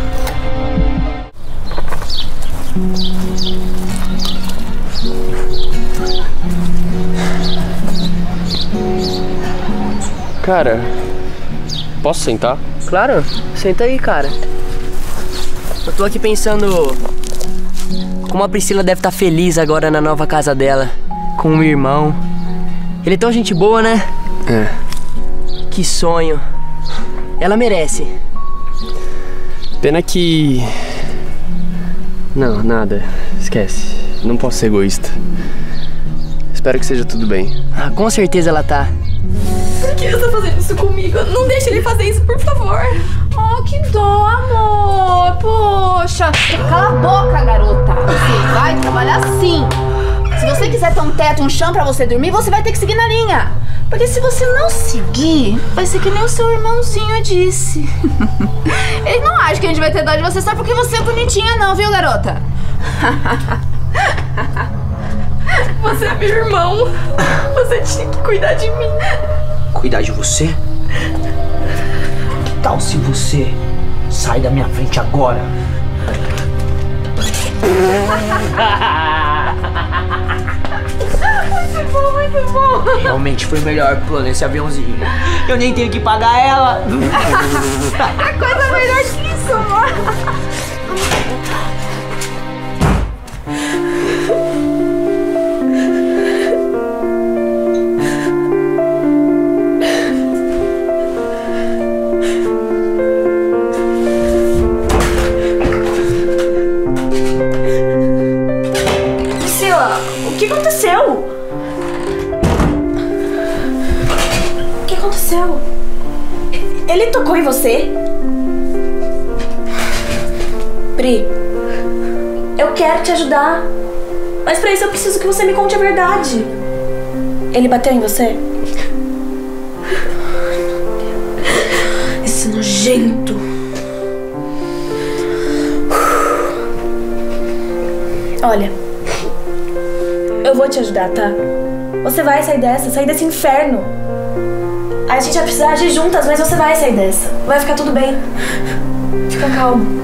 Cara, posso sentar? Claro, senta aí, cara. Eu tô aqui pensando como a Priscila deve estar feliz agora na nova casa dela, com o irmão. Ele é tão gente boa, né? É. Que sonho. Ela merece. Pena que... Não, nada. Esquece. não posso ser egoísta. Espero que seja tudo bem. Ah, com certeza ela tá. Por que você tá fazendo isso comigo? Não deixe ele fazer isso, por favor. Oh, que dó, amor. Poxa. Cala a boca, garota. Você vai trabalhar sim. Se você quiser ter um teto e um chão pra você dormir, você vai ter que seguir na linha. Porque se você não seguir, vai ser que nem o seu irmãozinho disse. Ele não acha que a gente vai ter dó de você só porque você é bonitinha não, viu, garota? Você é meu irmão. Você tinha que cuidar de mim. Cuidar de você? Que tal se você sai da minha frente agora? Muito bom, muito bom. Realmente foi o melhor plano esse aviãozinho. Eu nem tenho que pagar ela. É coisa melhor que isso, amor. O que aconteceu? O que aconteceu? Ele tocou em você? Pri, eu quero te ajudar, mas pra isso eu preciso que você me conte a verdade. Ele bateu em você? Esse nojento. Olha, eu vou te ajudar, tá? Você vai sair dessa, sair desse inferno. A gente vai precisar agir juntas, mas você vai sair dessa. Vai ficar tudo bem. Fica calmo.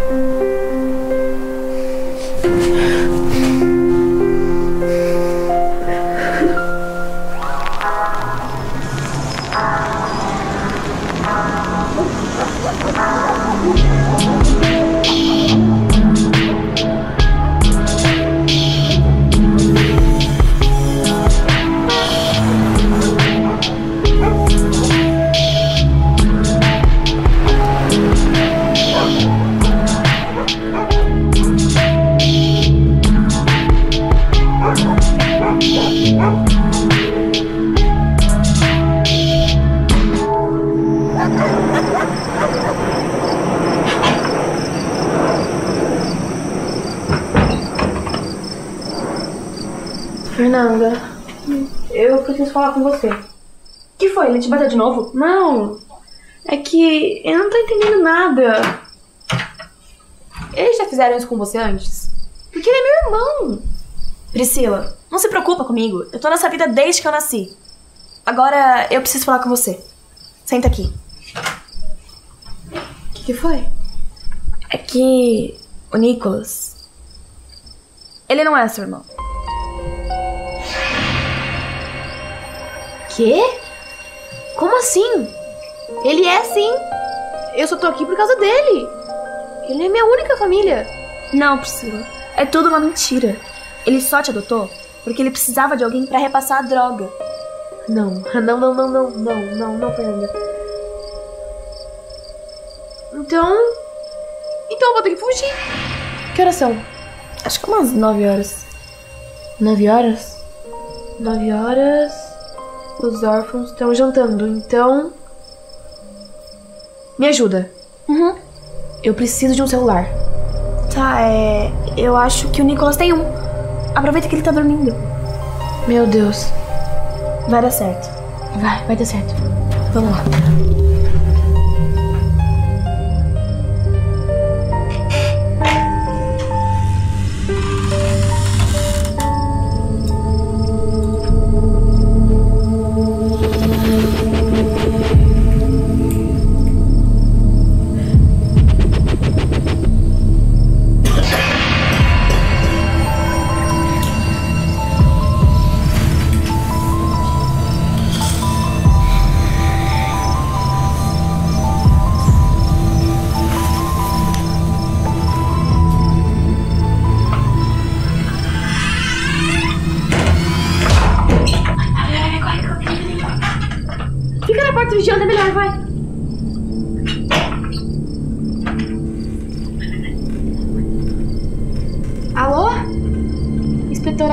Fernanda, eu preciso falar com você. O que foi? Ele te bateu de novo? Não, é que eu não tô entendendo nada. Eles já fizeram isso com você antes? Porque ele é meu irmão. Priscila, não se preocupa comigo. Eu tô nessa vida desde que eu nasci. Agora eu preciso falar com você. Senta aqui. O que, que foi? É que o Nicholas, ele não é seu irmão. Quê? Como assim? Ele é sim. Eu só tô aqui por causa dele. Ele é minha única família. Não, Priscila. É tudo uma mentira. Ele só te adotou porque ele precisava de alguém pra repassar a droga. Não, não, não, não, não, não, não, não, Fernanda. Então... Então eu vou ter que fugir. Que horas são? Acho que umas nove horas. Nove horas? Nove horas... Os órfãos estão jantando, então... Me ajuda. Uhum. Eu preciso de um celular. Tá, é... Eu acho que o Nicholas tem um. Aproveita que ele tá dormindo. Meu Deus. Vai dar certo. Vai, vai dar certo. Vamos lá. Vigiando é melhor, vai. Alô?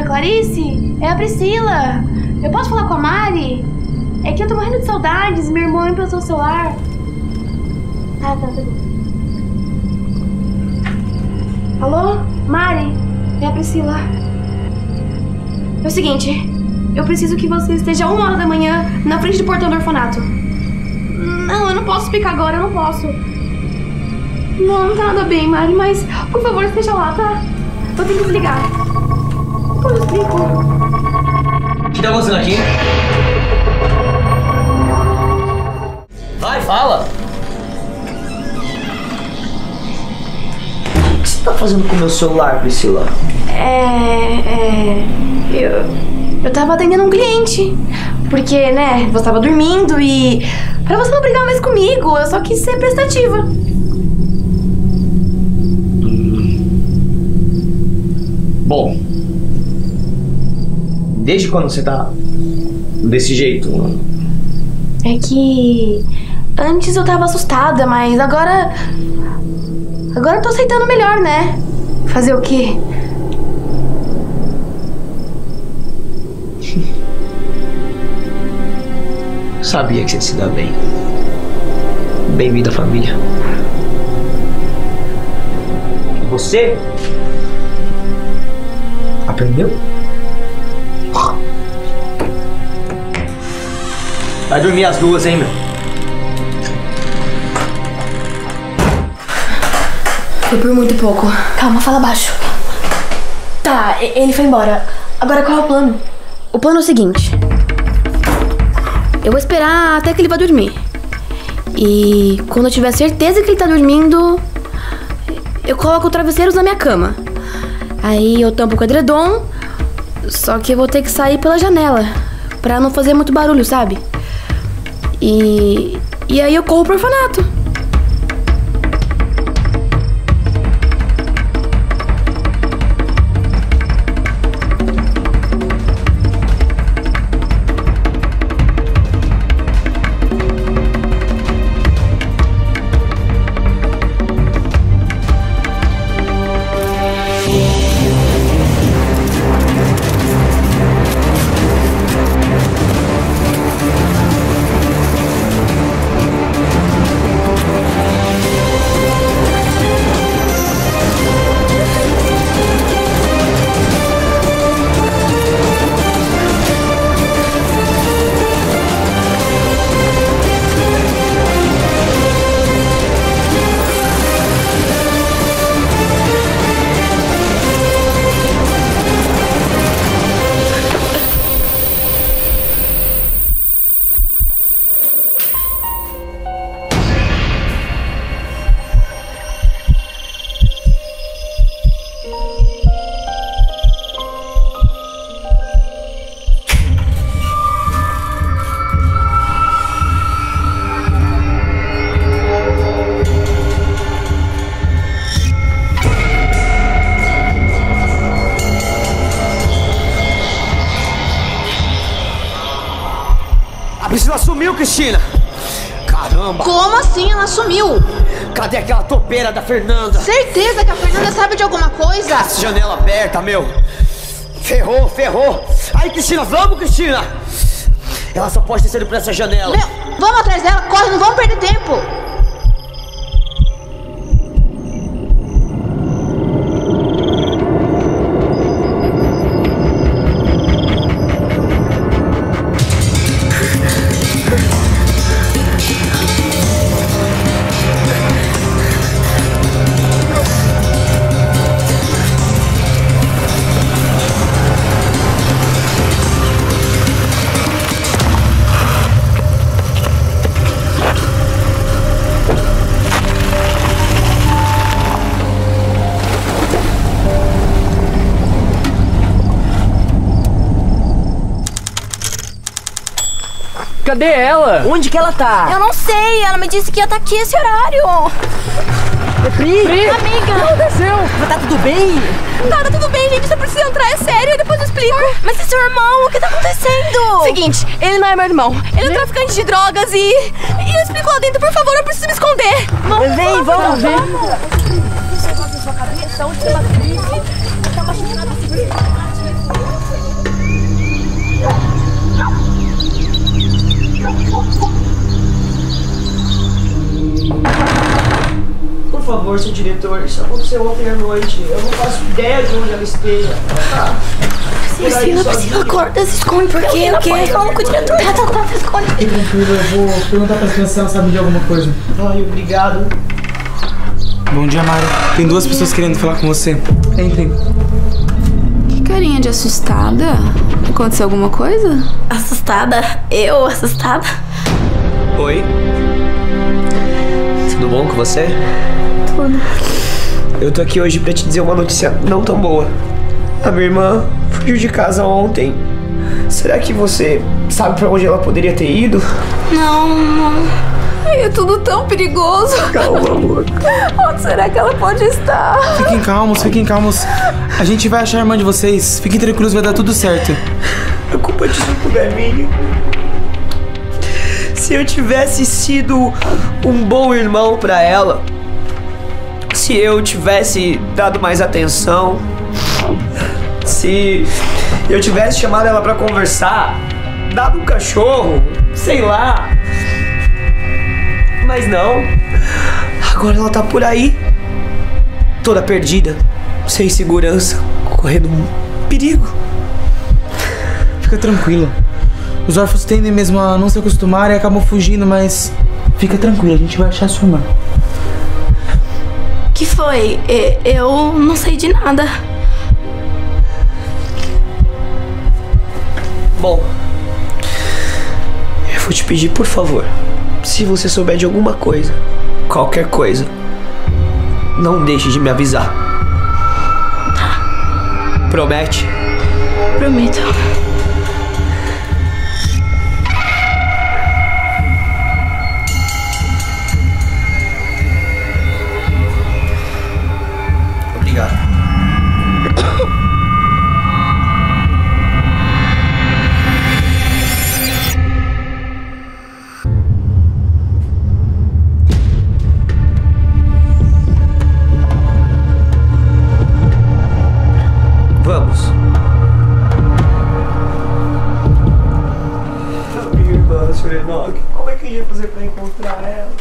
Clarice, é a Priscila. Eu posso falar com a Mari? É que eu tô morrendo de saudades, meu irmão me emprestou o celular. Ah, tá, tá bom. Alô, Mari, é a Priscila. É o seguinte, eu preciso que você esteja uma hora da manhã na frente do portão do orfanato. Não, eu não posso explicar agora, eu não posso. Não, não tá nada bem, Mari, mas por favor, esteja lá, tá? Eu tenho que desligar. Como eu explico? O que tá acontecendo aqui? Vai, fala! O que você tá fazendo com o meu celular, Priscila? É... é... Eu... Eu tava atendendo um cliente. Porque, né, você tava dormindo e... Pra você não brigar mais comigo, eu só quis ser prestativa. Bom, desde quando você tá desse jeito? É que antes eu tava assustada, mas agora... Agora eu tô aceitando melhor, né? Fazer o quê? Sabia que você se dá bem. Bem-vindo à família. E você? Aprendeu? Vai dormir as duas, hein, meu? Foi por muito pouco. Calma, fala baixo. Tá, ele foi embora. Agora qual é o plano? O plano é o seguinte. Eu vou esperar até que ele vá dormir. E quando eu tiver certeza que ele tá dormindo, eu coloco travesseiros na minha cama. Aí eu tampo com o edredom, só que eu vou ter que sair pela janela pra não fazer muito barulho, sabe? E, e aí eu corro pro orfanato. Priscila sumiu, Cristina! Caramba! Como assim ela sumiu? Cadê aquela topeira da Fernanda? Certeza que a Fernanda sabe de alguma coisa? Essa janela aberta, meu! Ferrou, ferrou! Aí, Cristina, vamos, Cristina! Ela só pode ter saído por essa janela. Meu, vamos atrás dela, corre, não vamos perder tempo! Cadê ela? Onde que ela tá? Eu não sei, ela me disse que ia estar aqui esse horário. Pri? Pri? Amiga! O que aconteceu? Mas tá tudo bem? Tá, tá tudo bem, gente. Você precisa entrar, é sério, e depois eu explico. Mas é seu irmão, o que tá acontecendo? Seguinte, ele não é meu irmão. Ele é um traficante de drogas e... E eu explico lá dentro, por favor, eu preciso me esconder. Vamos, vem, vamos, vem. Onde você bateu? Por favor, seu diretor, isso aconteceu ontem à noite. Eu não faço ideia de onde ela esteja. Tá. Priscila, Priscila, acorda, se esconde. Por quê? O quê? Vamos com o diretor. Tá, tá, tá, se esconde. Fique tranquilo, eu vou perguntar pra criança se ela sabe de alguma coisa. Ai, obrigado. Bom dia, Mari. Tem duas pessoas querendo falar com você. Entrem. Que carinha de assustada. Aconteceu alguma coisa? Assustada? Eu assustada? Oi. Tudo bom com você? Tudo. Eu tô aqui hoje pra te dizer uma notícia não tão boa. A minha irmã fugiu de casa ontem. Será que você sabe pra onde ela poderia ter ido? Não, não. Ai, é tudo tão perigoso. Calma, amor. Onde será que ela pode estar? Fiquem calmos, fiquem calmos. A gente vai achar a irmã de vocês. Fiquem tranquilos, vai dar tudo certo. A culpa disso tudo é minha. Se eu tivesse sido um bom irmão pra ela, se eu tivesse dado mais atenção, se eu tivesse chamado ela pra conversar, dado um cachorro, sei lá. Mas não. Agora ela tá por aí, toda perdida, sem segurança, correndo um perigo. Fica tranquilo. Os órfãos tendem mesmo a não se acostumar e acabam fugindo, mas fica tranquilo, a gente vai achar sua irmã. Que foi? Eu não sei de nada. Bom, eu vou te pedir, por favor, se você souber de alguma coisa, qualquer coisa, não deixe de me avisar. Tá. Promete? Prometo. Obrigado. Vamos. Minha irmã, senhor Enoch, como é que a gente ia fazer pra encontrar ela?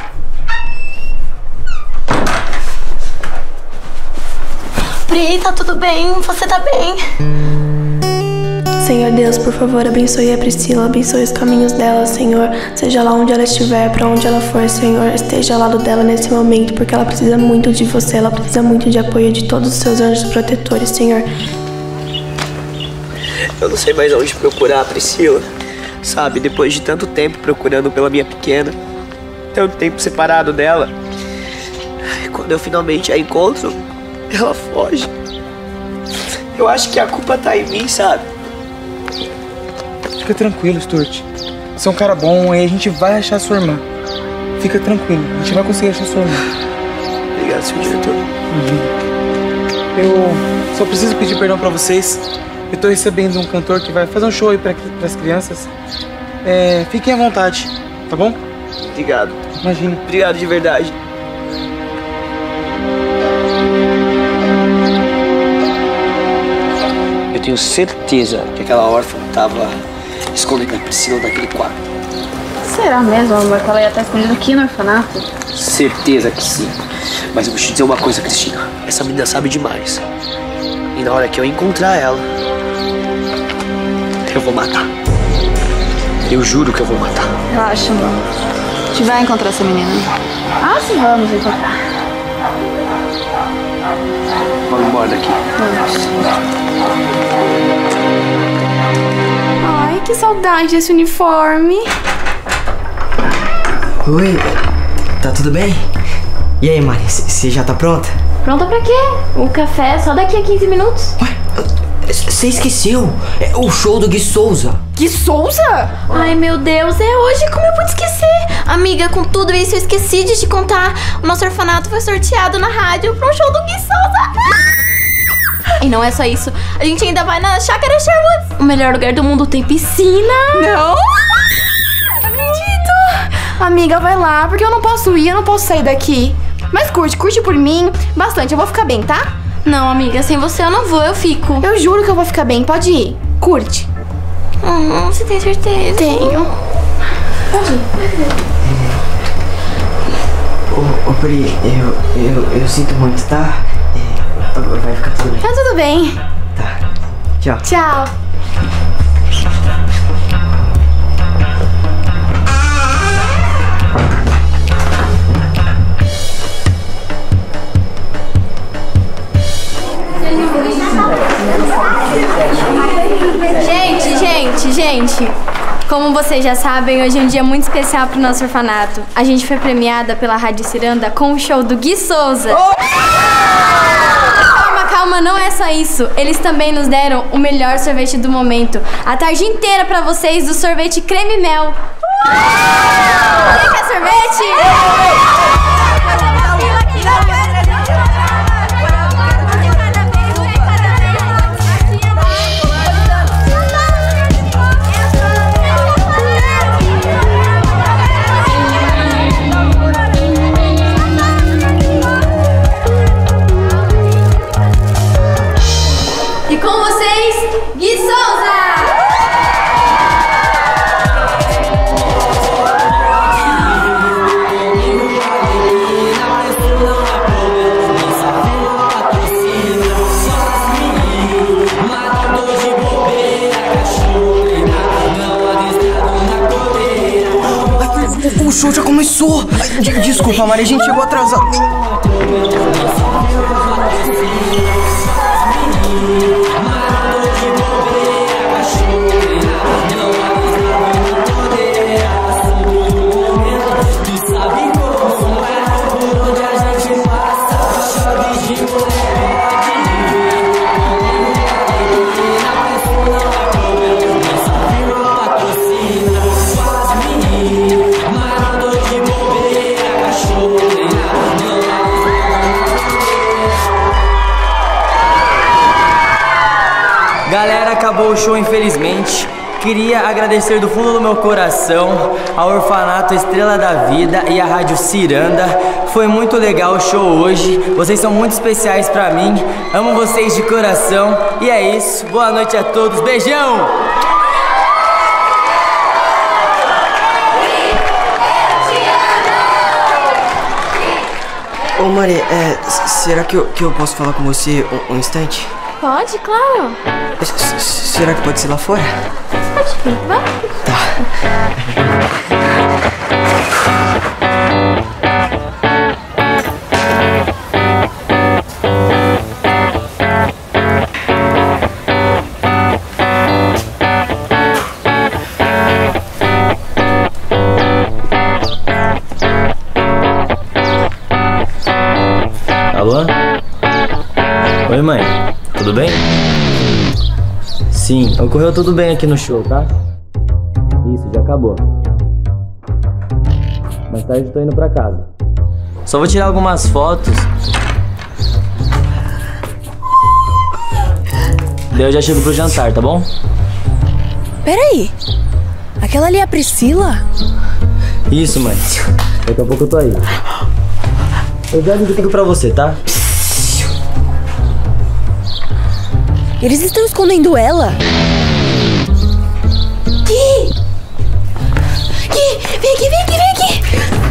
Pri, tá tudo bem? Você tá bem? Senhor Deus, por favor, abençoe a Priscila, abençoe os caminhos dela, Senhor. Seja lá onde ela estiver, pra onde ela for, Senhor, esteja ao lado dela nesse momento, porque ela precisa muito de você, ela precisa muito de apoio de todos os seus anjos protetores, Senhor. Eu não sei mais onde procurar a Priscila. Sabe, depois de tanto tempo procurando pela minha pequena, tanto tempo separado dela, quando eu finalmente a encontro, ela foge. Eu acho que a culpa tá em mim, sabe? Fica tranquilo, Stuart. Você é um cara bom e a gente vai achar sua irmã. Fica tranquilo, a gente vai conseguir achar sua irmã. Obrigado, senhor diretor. Uhum. Eu só preciso pedir perdão pra vocês. Eu tô recebendo um cantor que vai fazer um show aí pra, pras crianças. É, fiquem à vontade, tá bom? Obrigado. Imagina. Obrigado de verdade. Eu tenho certeza que aquela órfã tava escondendo a Priscila naquele quarto. Será mesmo, amor, que ela ia estar escondida aqui no orfanato? Certeza que sim. Mas eu vou te dizer uma coisa, Cristina. Essa menina sabe demais. E na hora que eu encontrar ela, eu vou matar. Eu juro que eu vou matar. Relaxa, amor. A gente vai encontrar essa menina. Ah, sim, vamos encontrar. Vamos embora daqui. Ai, que saudade desse uniforme. Oi, tá tudo bem? E aí, Mari, você já tá pronta? Pronta pra quê? O café é só daqui a quinze minutos. Ué, você esqueceu? É o show do Gui Souza. Gui Souza? Ai, meu Deus, é hoje, como eu pude esquecer? Amiga, com tudo isso eu esqueci de te contar. O nosso orfanato foi sorteado na rádio pro show do Gui Souza. E não é só isso, a gente ainda vai na Chácara Sherwood. O melhor lugar do mundo, tem piscina. Não? Não acredito. Amiga, vai lá, porque eu não posso ir, eu não posso sair daqui. Mas curte, curte por mim bastante, eu vou ficar bem, tá? Não, amiga, sem você eu não vou, eu fico. Eu juro que eu vou ficar bem, pode ir. Curte. Uhum, você tem certeza? Tenho. Pode ir. Ô, ô Pri, eu, eu, eu sinto muito, tá? É, vai ficar tudo bem. Tá tudo bem. Tá. Tchau. Tchau. Gente, gente, gente. Como vocês já sabem, hoje é um dia muito especial pro nosso orfanato. A gente foi premiada pela Rádio Ciranda com o show do Gui Souza. Oh! Calma, calma, não é só isso. Eles também nos deram o melhor sorvete do momento. A tarde inteira pra vocês do sorvete creme mel. Quem quer sorvete? O show já começou! Ai, desculpa, Maria, a gente chegou atrasado. Galera, acabou o show infelizmente. Queria agradecer do fundo do meu coração ao Orfanato Estrela da Vida e à Rádio Ciranda. Foi muito legal o show hoje. Vocês são muito especiais pra mim. Amo vocês de coração. E é isso. Boa noite a todos. Beijão! Ô Maria, é, será que eu, que eu posso falar com você um, um instante? Pode, claro. S será que pode ser lá fora? Pode vir, vai. Alô? Oi, mãe. Tudo bem? Sim, ocorreu tudo bem aqui no show, tá? Isso, já acabou. Mais tarde eu tô indo pra casa. Só vou tirar algumas fotos. Daí eu já chego pro jantar, tá bom? Peraí. Aquela ali é a Priscila? Isso, mãe. Daqui a pouco eu tô aí. Eu já ligo pra você, tá? Eles estão escondendo ela. Gui! Gui! Vem aqui, vem aqui, vem aqui!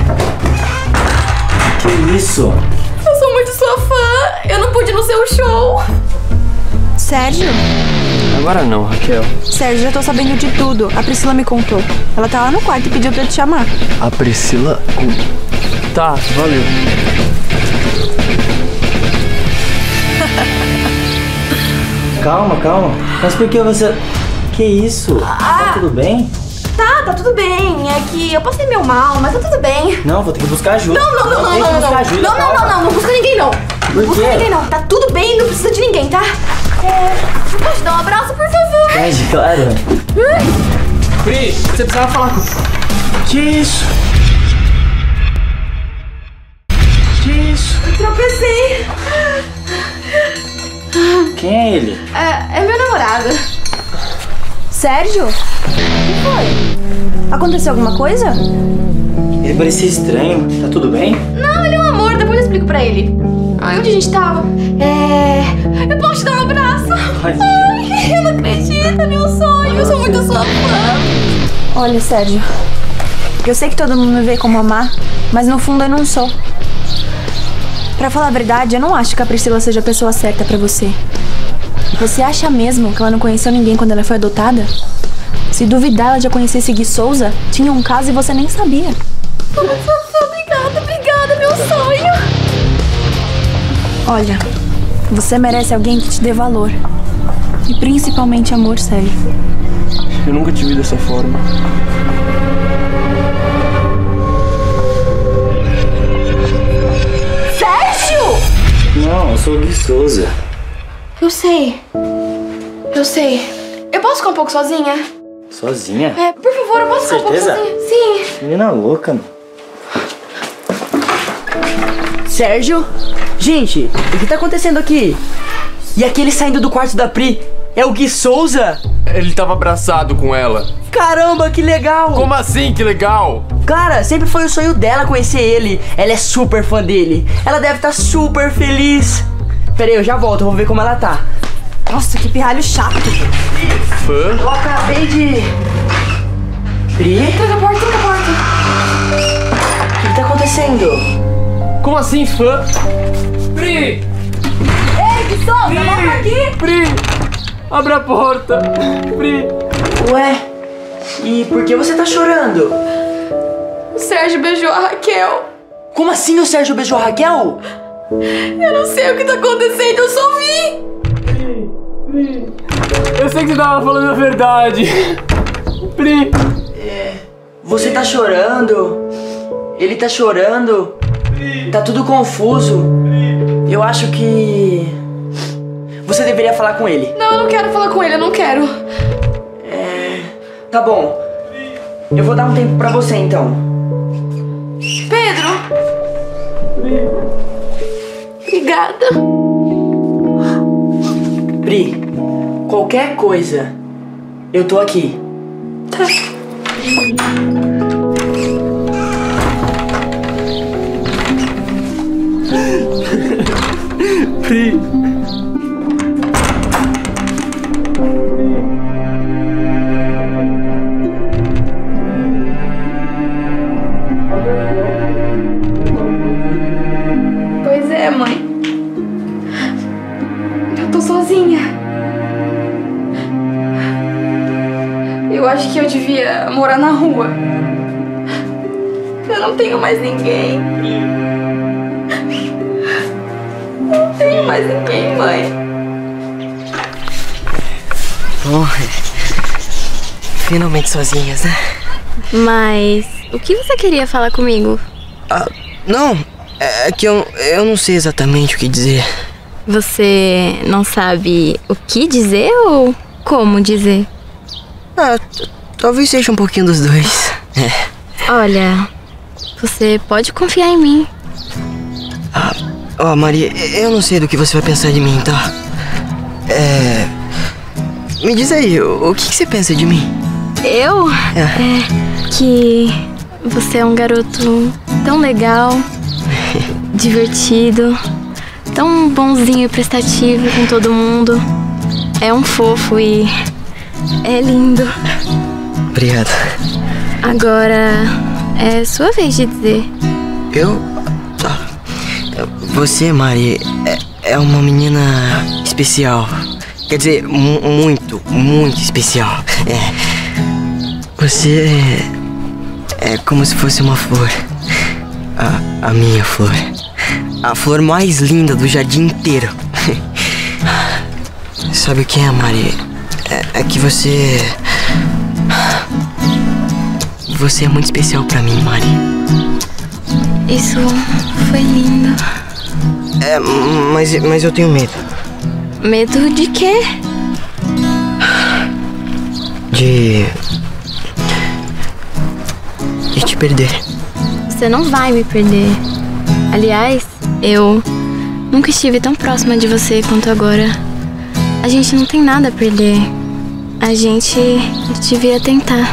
Que isso? Eu sou muito sua fã. Eu não pude ir no seu show. Sérgio? Agora não, Raquel. Sérgio, já tô sabendo de tudo. A Priscila me contou. Ela tá lá no quarto e pediu pra te chamar. A Priscila... Tá, valeu. Calma, calma. Mas por que você... Que isso? Ah. Tá tudo bem? Tá, tá tudo bem. É que eu passei meio mal, mas tá tudo bem. Não, vou ter que buscar ajuda. Não, não, não, não, tem não, que não, buscar não. ajuda, Não, não, não, não, não busca ninguém não. Por Não busca quê? ninguém não. Tá tudo bem, não precisa de ninguém, tá? É... Pode dar um abraço, por favor. Pede, claro. Pri, você precisava falar com... Que isso? Que isso? Eu tropecei. Quem é ele? É, é meu namorado. Sérgio? O que foi? Aconteceu alguma coisa? Ele parecia estranho. Tá tudo bem? Não, ele é um amor, depois eu explico pra ele. Ai, onde a gente tava? É... Eu posso te dar um abraço? Pode. Ai. Eu não acredito, é meu sonho. Eu sou muito sua fã. Olha, Sérgio, eu sei que todo mundo me vê como amar, mas no fundo eu não sou. Pra falar a verdade, eu não acho que a Priscila seja a pessoa certa pra você. Você acha mesmo que ela não conheceu ninguém quando ela foi adotada? Se duvidar, ela já conhecesse Gui Souza, tinha um caso e você nem sabia. Obrigada, obrigada, meu sonho. Olha, você merece alguém que te dê valor. E principalmente amor, Sérgio. Eu nunca te vi dessa forma. Sérgio! Não, eu sou o Gui Souza. Eu sei. Eu sei. Eu posso ficar um pouco sozinha? Sozinha? É, por favor, eu posso ficar um pouco Certeza? sozinha? Sim. Menina louca, mano. Sérgio? Gente, o que tá acontecendo aqui? E aquele saindo do quarto da Pri é o Gui Souza? Ele tava abraçado com ela. Caramba, que legal! Como assim, que legal? Cara, sempre foi o sonho dela conhecer ele. Ela é super fã dele. Ela deve estar super feliz. Pera aí, eu já volto, eu vou ver como ela tá. Nossa, que pirralho chato. Fã? Eu acabei de... Pri? Tranca a porta, tranca a porta. O que tá acontecendo? Como assim, fã? Pri! Ei, Gui Souza, volta aqui! Pri! Abre a porta! Pri! Ué, e por que você tá chorando? O Sérgio beijou a Raquel. Como assim o Sérgio beijou a Raquel? Eu não sei o que tá acontecendo, eu só vi! Pri! Eu sei que você tava falando a verdade! Pri! É, você tá chorando? Ele tá chorando? Tá tudo confuso. Eu acho que... você deveria falar com ele. Não, eu não quero falar com ele, eu não quero. É... Tá bom. Eu vou dar um tempo pra você, então. Pedro! Obrigada. Pri, qualquer coisa, eu tô aqui. Tá. Pri! Pois é, mãe. Eu tô sozinha. Eu acho que eu devia morar na rua. Eu não tenho mais ninguém. Não tenho mais ninguém, mãe. Bom, finalmente sozinhas, né? Mas o que você queria falar comigo? Ah, não, é que eu, eu não sei exatamente o que dizer. Você não sabe o que dizer ou como dizer? Ah, talvez seja um pouquinho dos dois. É. Olha, você pode confiar em mim. Ah, ó, Maria, eu não sei do que você vai pensar de mim, tá? É... Me diz aí, o, o que, que você pensa de mim? Eu? É. É que você é um garoto tão legal, divertido, tão bonzinho e prestativo com todo mundo. É um fofo e é lindo. Obrigado. Agora é sua vez de dizer. Eu? Tá. Você, Mari, é, é uma menina especial. Quer dizer, mu- muito, muito especial. É. Você é, é como se fosse uma flor. A, a minha flor. A flor mais linda do jardim inteiro. Sabe o que é, Mari? É, é que você... Você é muito especial pra mim, Mari. Isso foi lindo. É, mas, mas eu tenho medo. Medo de quê? De... De te perder. Você não vai me perder. Aliás, eu nunca estive tão próxima de você quanto agora. A gente não tem nada a perder. A gente devia tentar.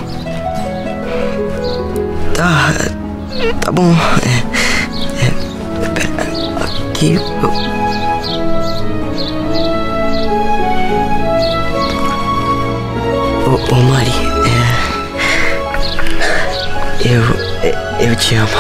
Tá... Tá bom. É... é pera, aqui... Eu... Eu te amo.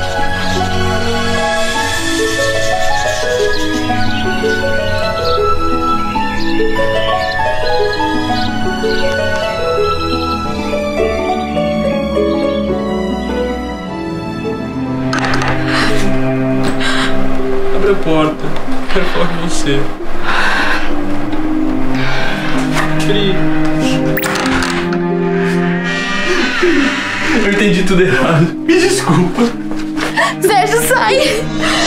Abre a porta. Quero falar com você. Pri. Eu entendi tudo errado. Me desculpa. Sérgio, sai!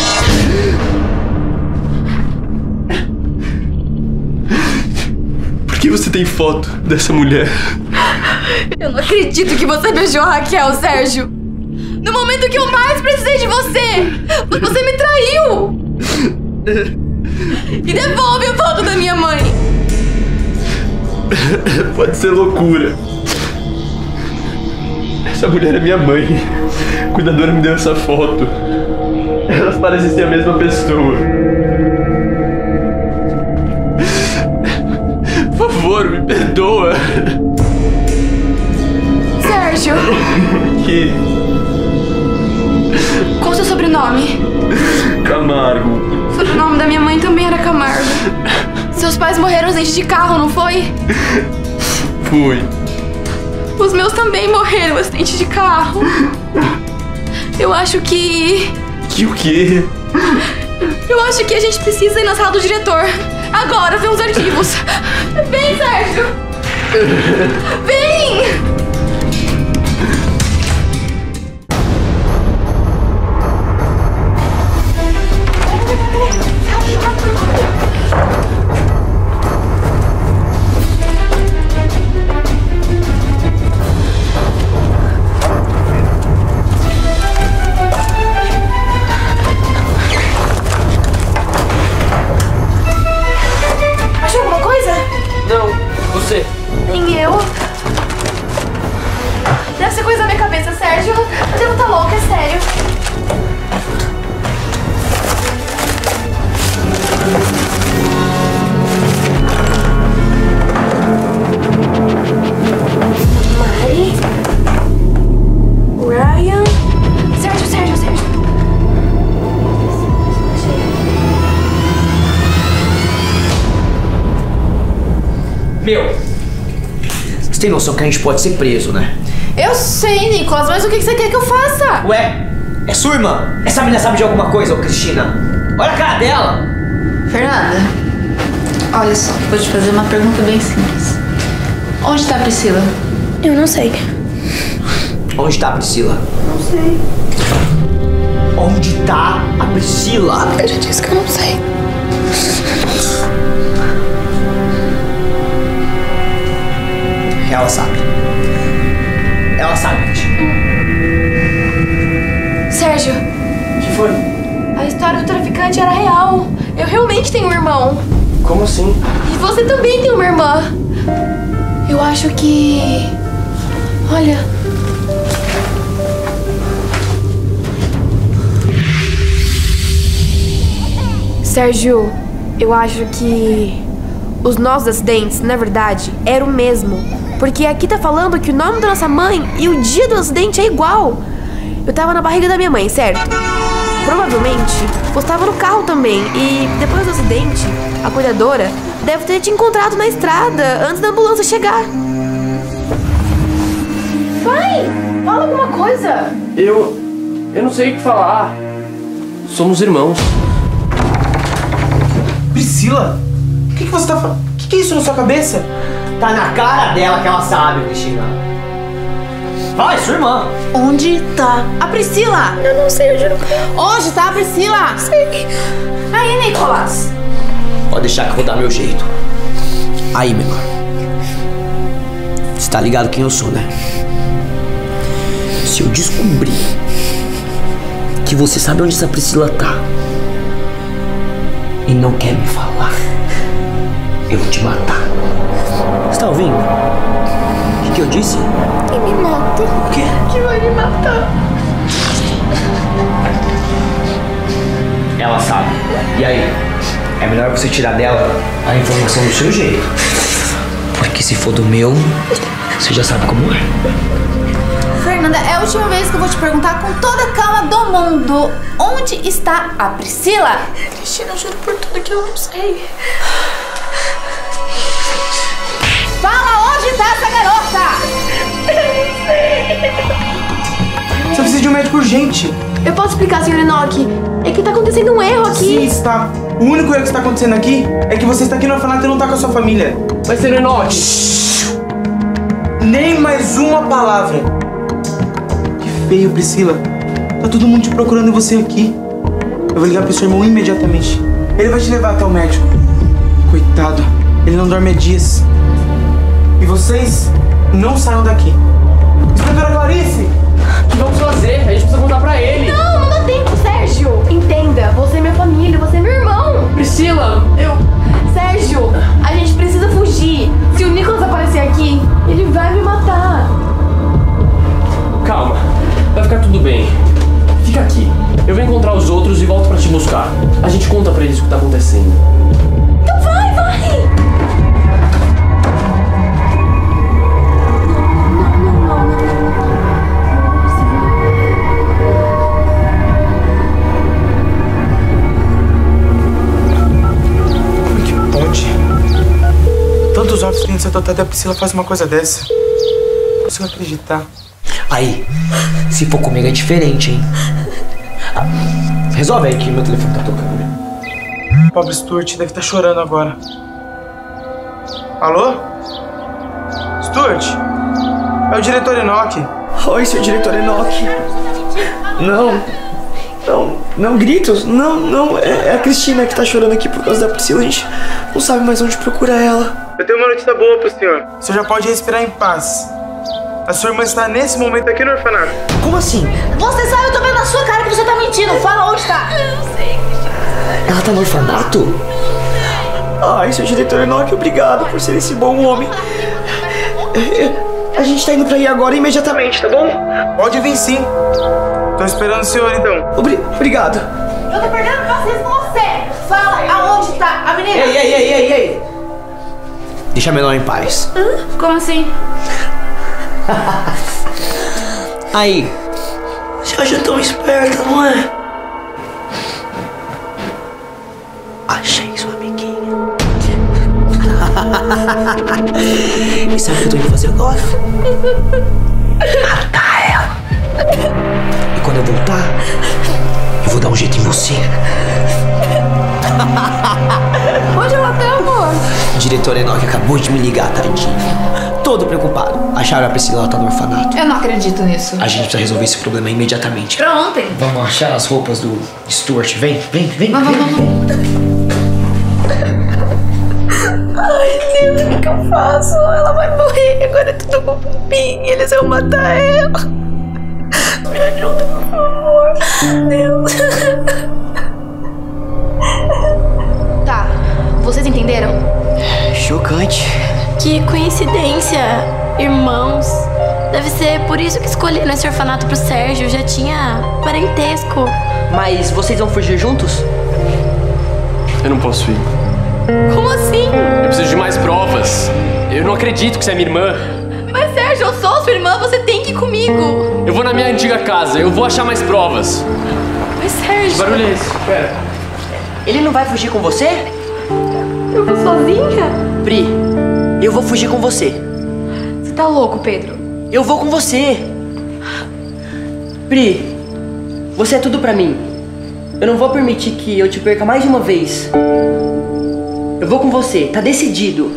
Por que você tem foto dessa mulher? Eu não acredito que você beijou a Raquel, Sérgio! No momento que eu mais precisei de você! Você me traiu! E devolve a foto da minha mãe! Pode ser loucura. Essa mulher é minha mãe. A cuidadora me deu essa foto. Elas parecem ser a mesma pessoa. Por favor, me perdoa. Sérgio! Que? Qual o seu sobrenome? Camargo. O sobrenome da minha mãe também era Camargo. Seus pais morreram em acidente de carro, não foi? Foi. Os meus também morreram em acidente de carro. Eu acho que... Que o quê? Eu acho que a gente precisa ir na sala do diretor. Agora, ver os arquivos. Vem, Sérgio! Vem! Você. Nem eu. Deve ser coisa na minha cabeça, Sérgio. Eu devo estar louca, é sério. Mari? Ryan? Sérgio, Sérgio, Sérgio. Meu, você tem noção que a gente pode ser preso, né? Eu sei, Nicolas, mas o que você quer que eu faça? Ué, é sua irmã? Essa menina sabe de alguma coisa, ô Cristina? Olha a cara dela! Fernanda, olha só, vou te fazer uma pergunta bem simples. Onde tá a Priscila? Eu não sei. Onde tá a Priscila? Não sei. Onde tá a Priscila? Eu já disse que eu não sei. Ela sabe. Ela sabe, Cristina. Sérgio. O que foi? A história do traficante era real. Eu realmente tenho um irmão. Como assim? E você também tem uma irmã. Eu acho que... Olha... Sérgio, eu acho que... Os nossos acidentes, na verdade, eram o mesmo. Porque aqui tá falando que o nome da nossa mãe e o dia do acidente é igual. Eu tava na barriga da minha mãe, certo? Provavelmente, você tava no carro também. E depois do acidente, a cuidadora deve ter te encontrado na estrada antes da ambulância chegar. Vai! Fala alguma coisa! Eu... eu não sei o que falar. Somos irmãos. Priscila? O que, que você tá falando? O que, que é isso na sua cabeça? Tá na cara dela que ela sabe, Cristina. Fala, é sua irmã. Onde tá a Priscila? Eu não sei, eu juro. Onde tá a Priscila? Sei. Aí, Nicolas. Pode deixar que eu vou dar meu jeito. Aí, menor. Você tá ligado quem eu sou, né? Se eu descobrir que você sabe onde essa Priscila tá e não quer me falar, eu vou te matar. Você tá ouvindo? O que, que eu disse? E me mata. O quê? Que vai me matar. Ela sabe. E aí? É melhor você tirar dela a informação do seu jeito. Porque se for do meu, você já sabe como é. Fernanda, é a última vez que eu vou te perguntar com toda a calma do mundo. Onde está a Priscila? Cristina, eu juro por tudo que eu não sei. Fala onde tá essa garota! Você precisa de um médico urgente. Eu posso explicar, senhor Enoch? É que tá acontecendo um erro aqui. Sim, está. O único erro que está acontecendo aqui é que você está aqui no orfanato e não tá com a sua família. Mas, senhor Enoch... Nem mais uma palavra. Que feio, Priscila. Tá todo mundo te procurando e você aqui. Eu vou ligar pro seu irmão imediatamente. Ele vai te levar até o médico. Coitado, ele não dorme há dias. E vocês não saiam daqui. Inspetora Clarice! O que vamos fazer? A gente precisa contar pra ele. Não, não dá tempo, Sérgio. Entenda, você é minha família, você é meu irmão. Priscila, eu... Sérgio, a gente precisa fugir. Se o Nicholas aparecer aqui, ele vai me matar. Calma, vai ficar tudo bem. Fica aqui. Eu vou encontrar os outros e volto pra te buscar. A gente conta pra eles o que tá acontecendo. Então vai, vai! Tantos ovos querendo ser adotada e a Priscila faz uma coisa dessa. Não consigo acreditar. Aí, se for comigo é diferente, hein? Ah, resolve aí que meu telefone tá tocando. Pobre Stuart deve estar chorando agora. Alô? Stuart? É o diretor Enoch. Oi, seu diretor Enoch. Não, não, não gritos. Não, não, é, é a Cristina que tá chorando aqui por causa da Priscila. A gente não sabe mais onde procurar ela. Eu tenho uma notícia boa pro senhor. Você já pode respirar em paz. A sua irmã está nesse momento aqui no orfanato. Como assim? Você sabe, eu tô vendo na sua cara que você tá mentindo. Fala onde tá. Eu não sei. Ela tá no orfanato? Ai, seu diretor Enoch, obrigado por ser esse bom homem. A gente tá indo pra ir agora imediatamente, tá bom? Pode vir sim. Tô esperando o senhor, então. Obri obrigado. Eu tô perdendo paciência com você. Fala aonde tá a menina. Ei, ei, ei, ei, ei. Deixa a menor em paz. Hã? Como assim? Aí, você acha tão esperta, não é? Achei sua amiguinha. E sabe o que eu tô indo fazer agora? Matar ela. E quando eu voltar, eu vou dar um jeito em você. Onde ela tá, amor? O diretor Enoch acabou de me ligar, tadinho. Todo preocupado. Acharam a Priscila, ela tá no orfanato. Eu não acredito nisso. A gente precisa resolver esse problema imediatamente. Pra ontem. Vamos achar as roupas do Stuart. Vem, vem, vem. Vamos, vem, vamos, vem. Ai, Deus, o que eu faço? Ela vai morrer. Agora é tudo culpa minha. Eles vão matar ela. Me ajuda, por favor. Deus. Tá, vocês entenderam? Chocante. Que coincidência, irmãos. Deve ser por isso que escolheram esse orfanato pro Sérgio. Já tinha parentesco. Mas vocês vão fugir juntos? Eu não posso ir. Como assim? Eu preciso de mais provas. Eu não acredito que você é minha irmã. Mas Sérgio, eu sou sua irmã, você tem que ir comigo. Eu vou na minha antiga casa, eu vou achar mais provas. Mas Sérgio... Que barulho é esse? Pera. Ele não vai fugir com você? Eu vou sozinha? Pri, eu vou fugir com você. Você tá louco, Pedro? Eu vou com você. Pri, você é tudo pra mim. Eu não vou permitir que eu te perca mais de uma vez. Eu vou com você, tá decidido.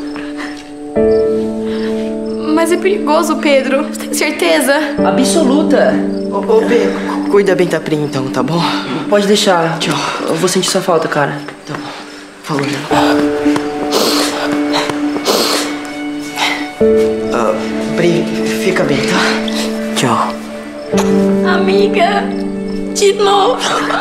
Mas é perigoso, Pedro. Você tem certeza? Absoluta. Ô, ô, B, cuida bem da Pri então, tá bom? Pode deixar. Tchau. Eu vou sentir sua falta, cara. Tá bom. Falou, já. Uh, Pri, fica bem, tá? Tchau. Amiga, de novo.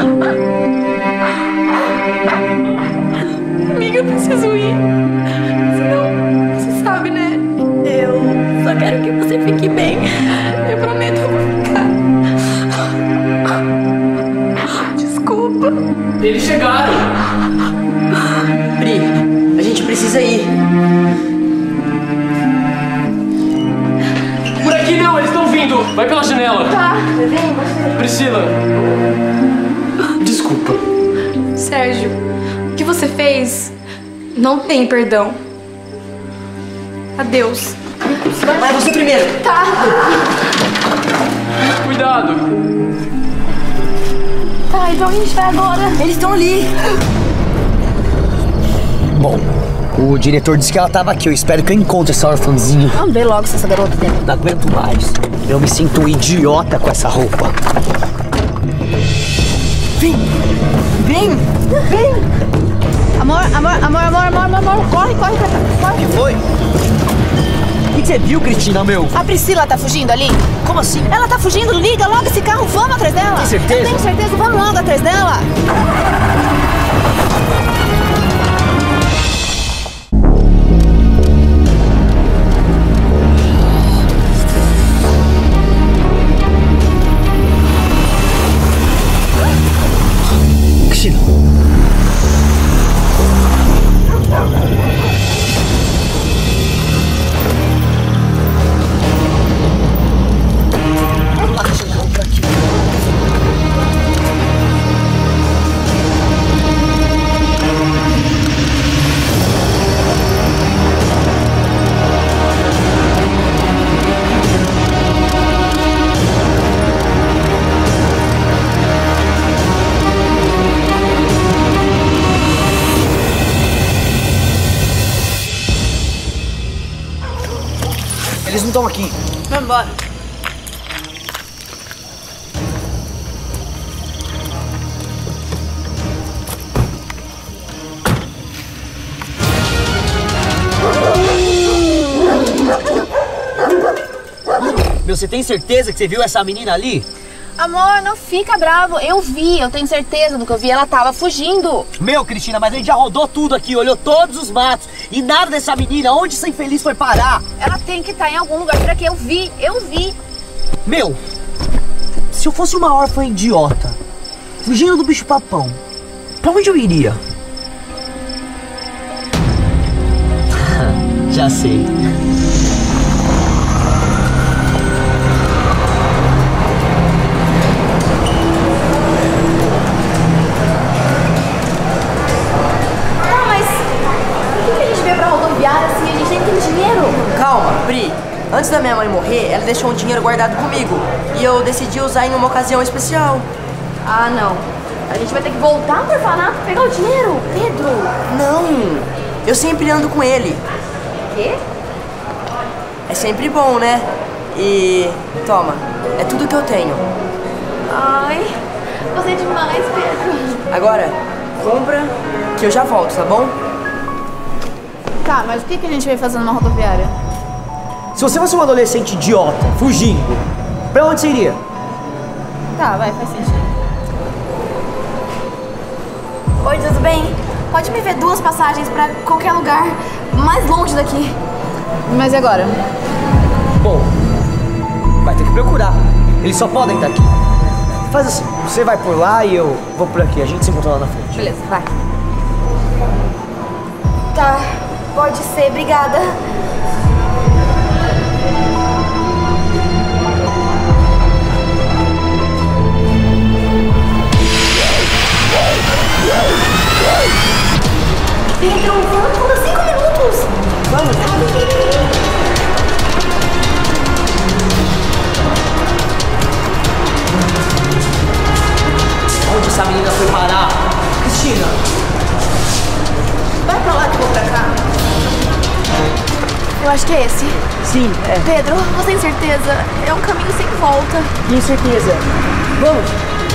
Amiga, eu preciso ir. Senão, você sabe, né? Eu só quero que você fique bem. Eu prometo, eu vou ficar. Desculpa. Eles chegaram. Pri, a gente precisa ir. Por aqui não, eles estão vindo. vindo! Vai pela janela! Tá, vem, você. Priscila! Desculpa. Sérgio, o que você fez não tem perdão. Adeus. Vai você primeiro. Tá. Cuidado. Tá, então a gente vai agora. Eles estão ali. Bom, o diretor disse que ela tava aqui. Eu espero que eu encontre essa orfãzinha. Vamos ver logo se essa garota tem. Não aguento mais. Eu me sinto um idiota com essa roupa. Vem! Vem! Vem! Amor, amor, amor, amor, amor, amor, corre, corre, corre. O que foi? O que você viu, Cristina, meu? A Priscila tá fugindo ali? Como assim? Ela tá fugindo, liga logo esse carro, vamos atrás dela. Tem certeza? Eu tenho certeza, vamos logo atrás dela. Cristina. Eles não estão aqui. Vamos embora. Meu, você tem certeza que você viu essa menina ali? Amor, não fica bravo. Eu vi, eu tenho certeza do que eu vi. Ela tava fugindo. Meu, Cristina, mas a gente já rodou tudo aqui, olhou todos os matos. E nada dessa menina. Onde essa infeliz foi parar? Ela tem que estar em algum lugar por aqui. Eu vi, eu vi. Meu, se eu fosse uma órfã idiota, fugindo do bicho-papão, pra onde eu iria? Já sei. Assim, a gente nem tem dinheiro. Calma, Pri. Antes da minha mãe morrer, ela deixou um dinheiro guardado comigo. E eu decidi usar em uma ocasião especial. Ah, não. A gente vai ter que voltar pro orfanato pra pegar o dinheiro, Pedro. Não, eu sempre ando com ele. Quê? É sempre bom, né? E... toma, é tudo que eu tenho. Ai, você é demais, Pedro. Agora, compra que eu já volto, tá bom? Tá, mas o que, que a gente veio fazer numa rodoviária? Se você fosse um adolescente idiota, fugindo, pra onde você iria? Tá, vai, faz sentido. Oi, tudo bem? Pode me ver duas passagens pra qualquer lugar mais longe daqui. Mas e agora? Bom, vai ter que procurar. Eles só podem estar aqui. Faz assim, você vai por lá e eu vou por aqui. A gente se encontra lá na frente. Beleza, vai. Tá. Pode ser, obrigada. Pedro, vamos, falta cinco minutos. Vamos. Onde essa menina foi parar? Cristina! Vai pra lá que eu vou pra cá. Eu acho que é esse. Sim, é. Pedro, você tem certeza? É um caminho sem volta. Tenho certeza. Vamos.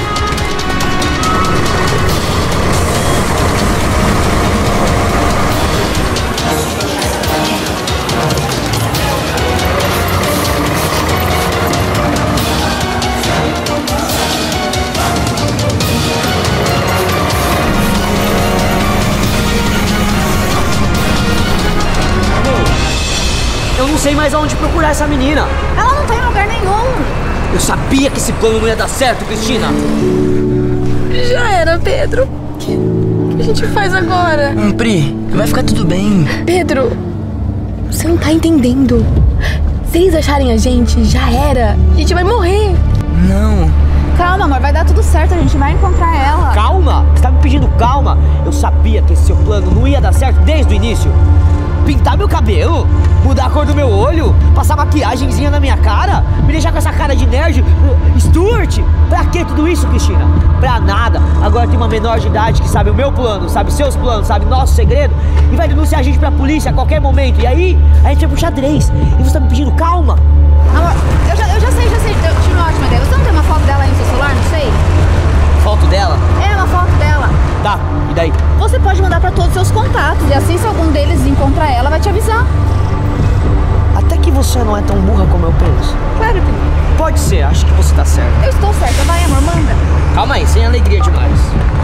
Eu não sei mais aonde procurar essa menina. Ela não tá em lugar nenhum. Eu sabia que esse plano não ia dar certo, Cristina. Já era, Pedro. O que, que a gente faz agora? Hum, Pri, vai ficar tudo bem. Pedro, você não tá entendendo. Se eles acharem a gente, já era. A gente vai morrer. Não. Calma, amor, vai dar tudo certo, a gente vai encontrar ela. Calma? Você tá me pedindo calma? Eu sabia que esse seu plano não ia dar certo desde o início. Pintar meu cabelo, mudar a cor do meu olho, passar maquiagemzinha na minha cara, me deixar com essa cara de nerd. Stuart, pra que tudo isso, Cristina? Pra nada. Agora tem uma menor de idade que sabe o meu plano, sabe seus planos, sabe nosso segredo e vai denunciar a gente pra polícia a qualquer momento. E aí, a gente vai pro xadrez. E você tá me pedindo calma? Amor, eu já, eu já sei, já sei, eu tive uma ótima ideia. Você não tem uma foto dela aí no seu celular? Não sei. Foto dela? É, uma foto dela. Tá, e daí? Você pode mandar pra todos os seus contatos e assim se algum deles encontrar ela, vai te avisar. Até que você não é tão burra como eu penso. Claro que não. Pode ser, acho que você tá certo. Eu estou certa, vai, amor, manda. Calma aí, sem alegria demais.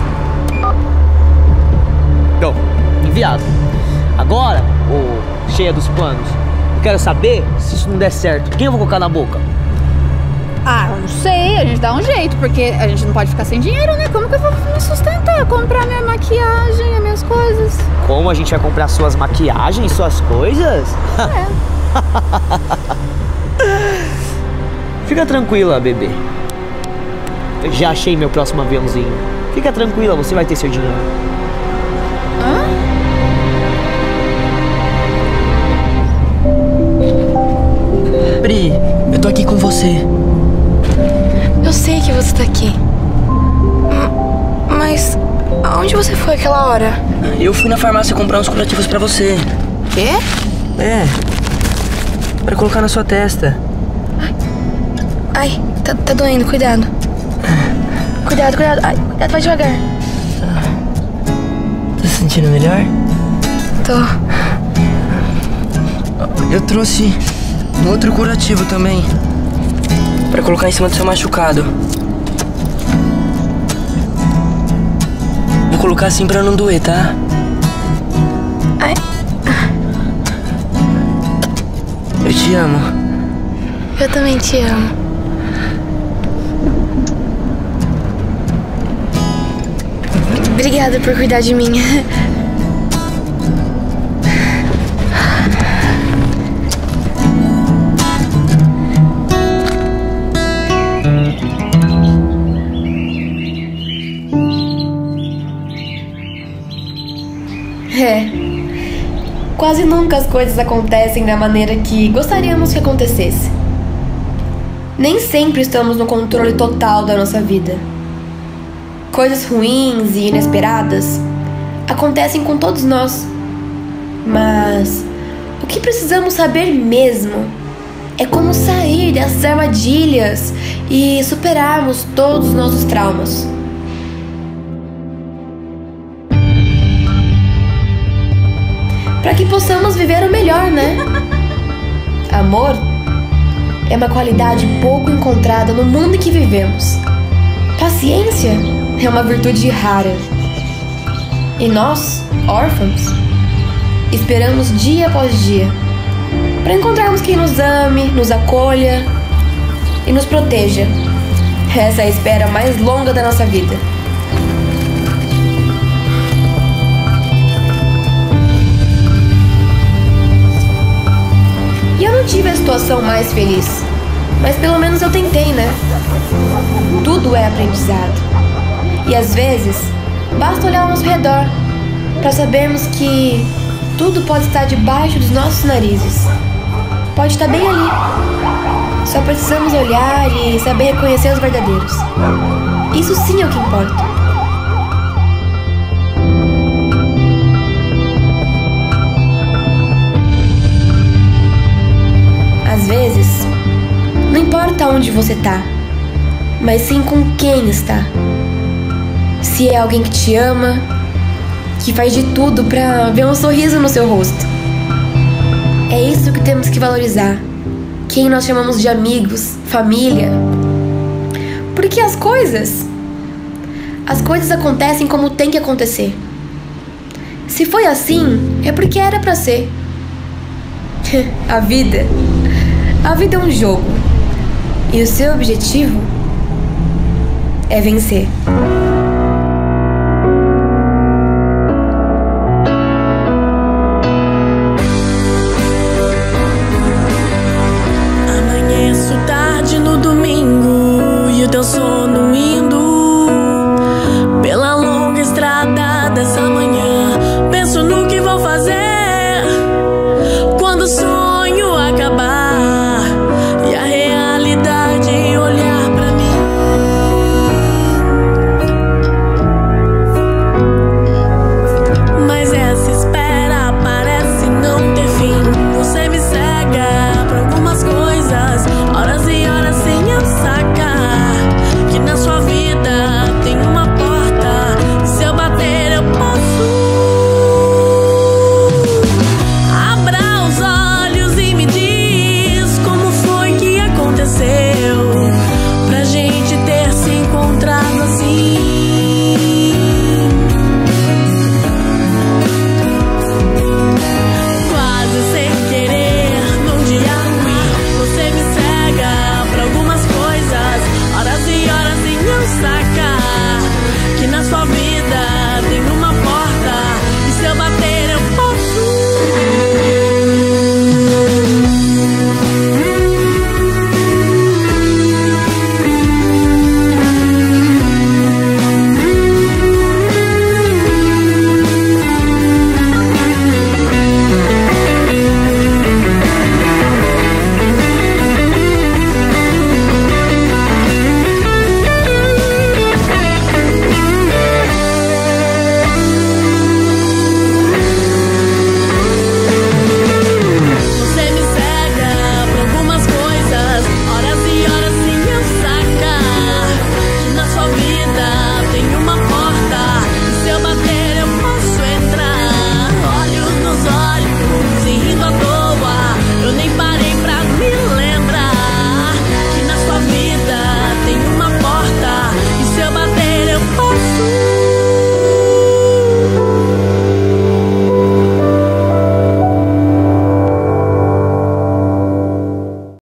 Então, enviado. Agora, ô, cheia dos planos, eu quero saber se isso não der certo, quem eu vou colocar na boca? Ah, eu não sei, a gente dá um jeito, porque a gente não pode ficar sem dinheiro, né? Como que eu vou me sustentar? Comprar minha maquiagem, as minhas coisas. Como a gente vai comprar suas maquiagens, suas coisas? É. Fica tranquila, bebê. Eu já achei meu próximo aviãozinho. Fica tranquila, você vai ter seu dinheiro. Hã? Pri, eu tô aqui com você. Eu sei que você tá aqui. Mas aonde você foi aquela hora? Eu fui na farmácia comprar uns curativos pra você. Quê? É. Pra colocar na sua testa. Ai, tá, tá doendo, cuidado. Cuidado, cuidado. Ai, cuidado, vai devagar. Tá se sentindo melhor? Tô. Eu trouxe um outro curativo também. Pra colocar em cima do seu machucado. Vou colocar assim pra não doer, tá? Ai. Eu te amo. Eu também te amo. Obrigada por cuidar de mim. É. Quase nunca as coisas acontecem da maneira que gostaríamos que acontecesse. Nem sempre estamos no controle total da nossa vida. Coisas ruins e inesperadas acontecem com todos nós. Mas o que precisamos saber mesmo é como sair dessas armadilhas e superarmos todos os nossos traumas. Para que possamos viver o melhor, né? Amor é uma qualidade pouco encontrada no mundo em que vivemos. Paciência é uma virtude rara. E nós, órfãos, esperamos dia após dia para encontrarmos quem nos ame, nos acolha e nos proteja. Essa é a espera mais longa da nossa vida. E eu não tive a situação mais feliz, mas pelo menos eu tentei, né? Tudo é aprendizado. E às vezes, basta olhar ao nosso redor para sabermos que tudo pode estar debaixo dos nossos narizes. Pode estar bem ali. Só precisamos olhar e saber reconhecer os verdadeiros. Isso sim é o que importa. Às vezes, não importa onde você tá, mas sim com quem está. Se é alguém que te ama, que faz de tudo pra ver um sorriso no seu rosto. É isso que temos que valorizar. Quem nós chamamos de amigos, família. Porque as coisas, as coisas acontecem como tem que acontecer. Se foi assim, é porque era pra ser. A vida, a vida é um jogo. E o seu objetivo é vencer. vida. Tenho uma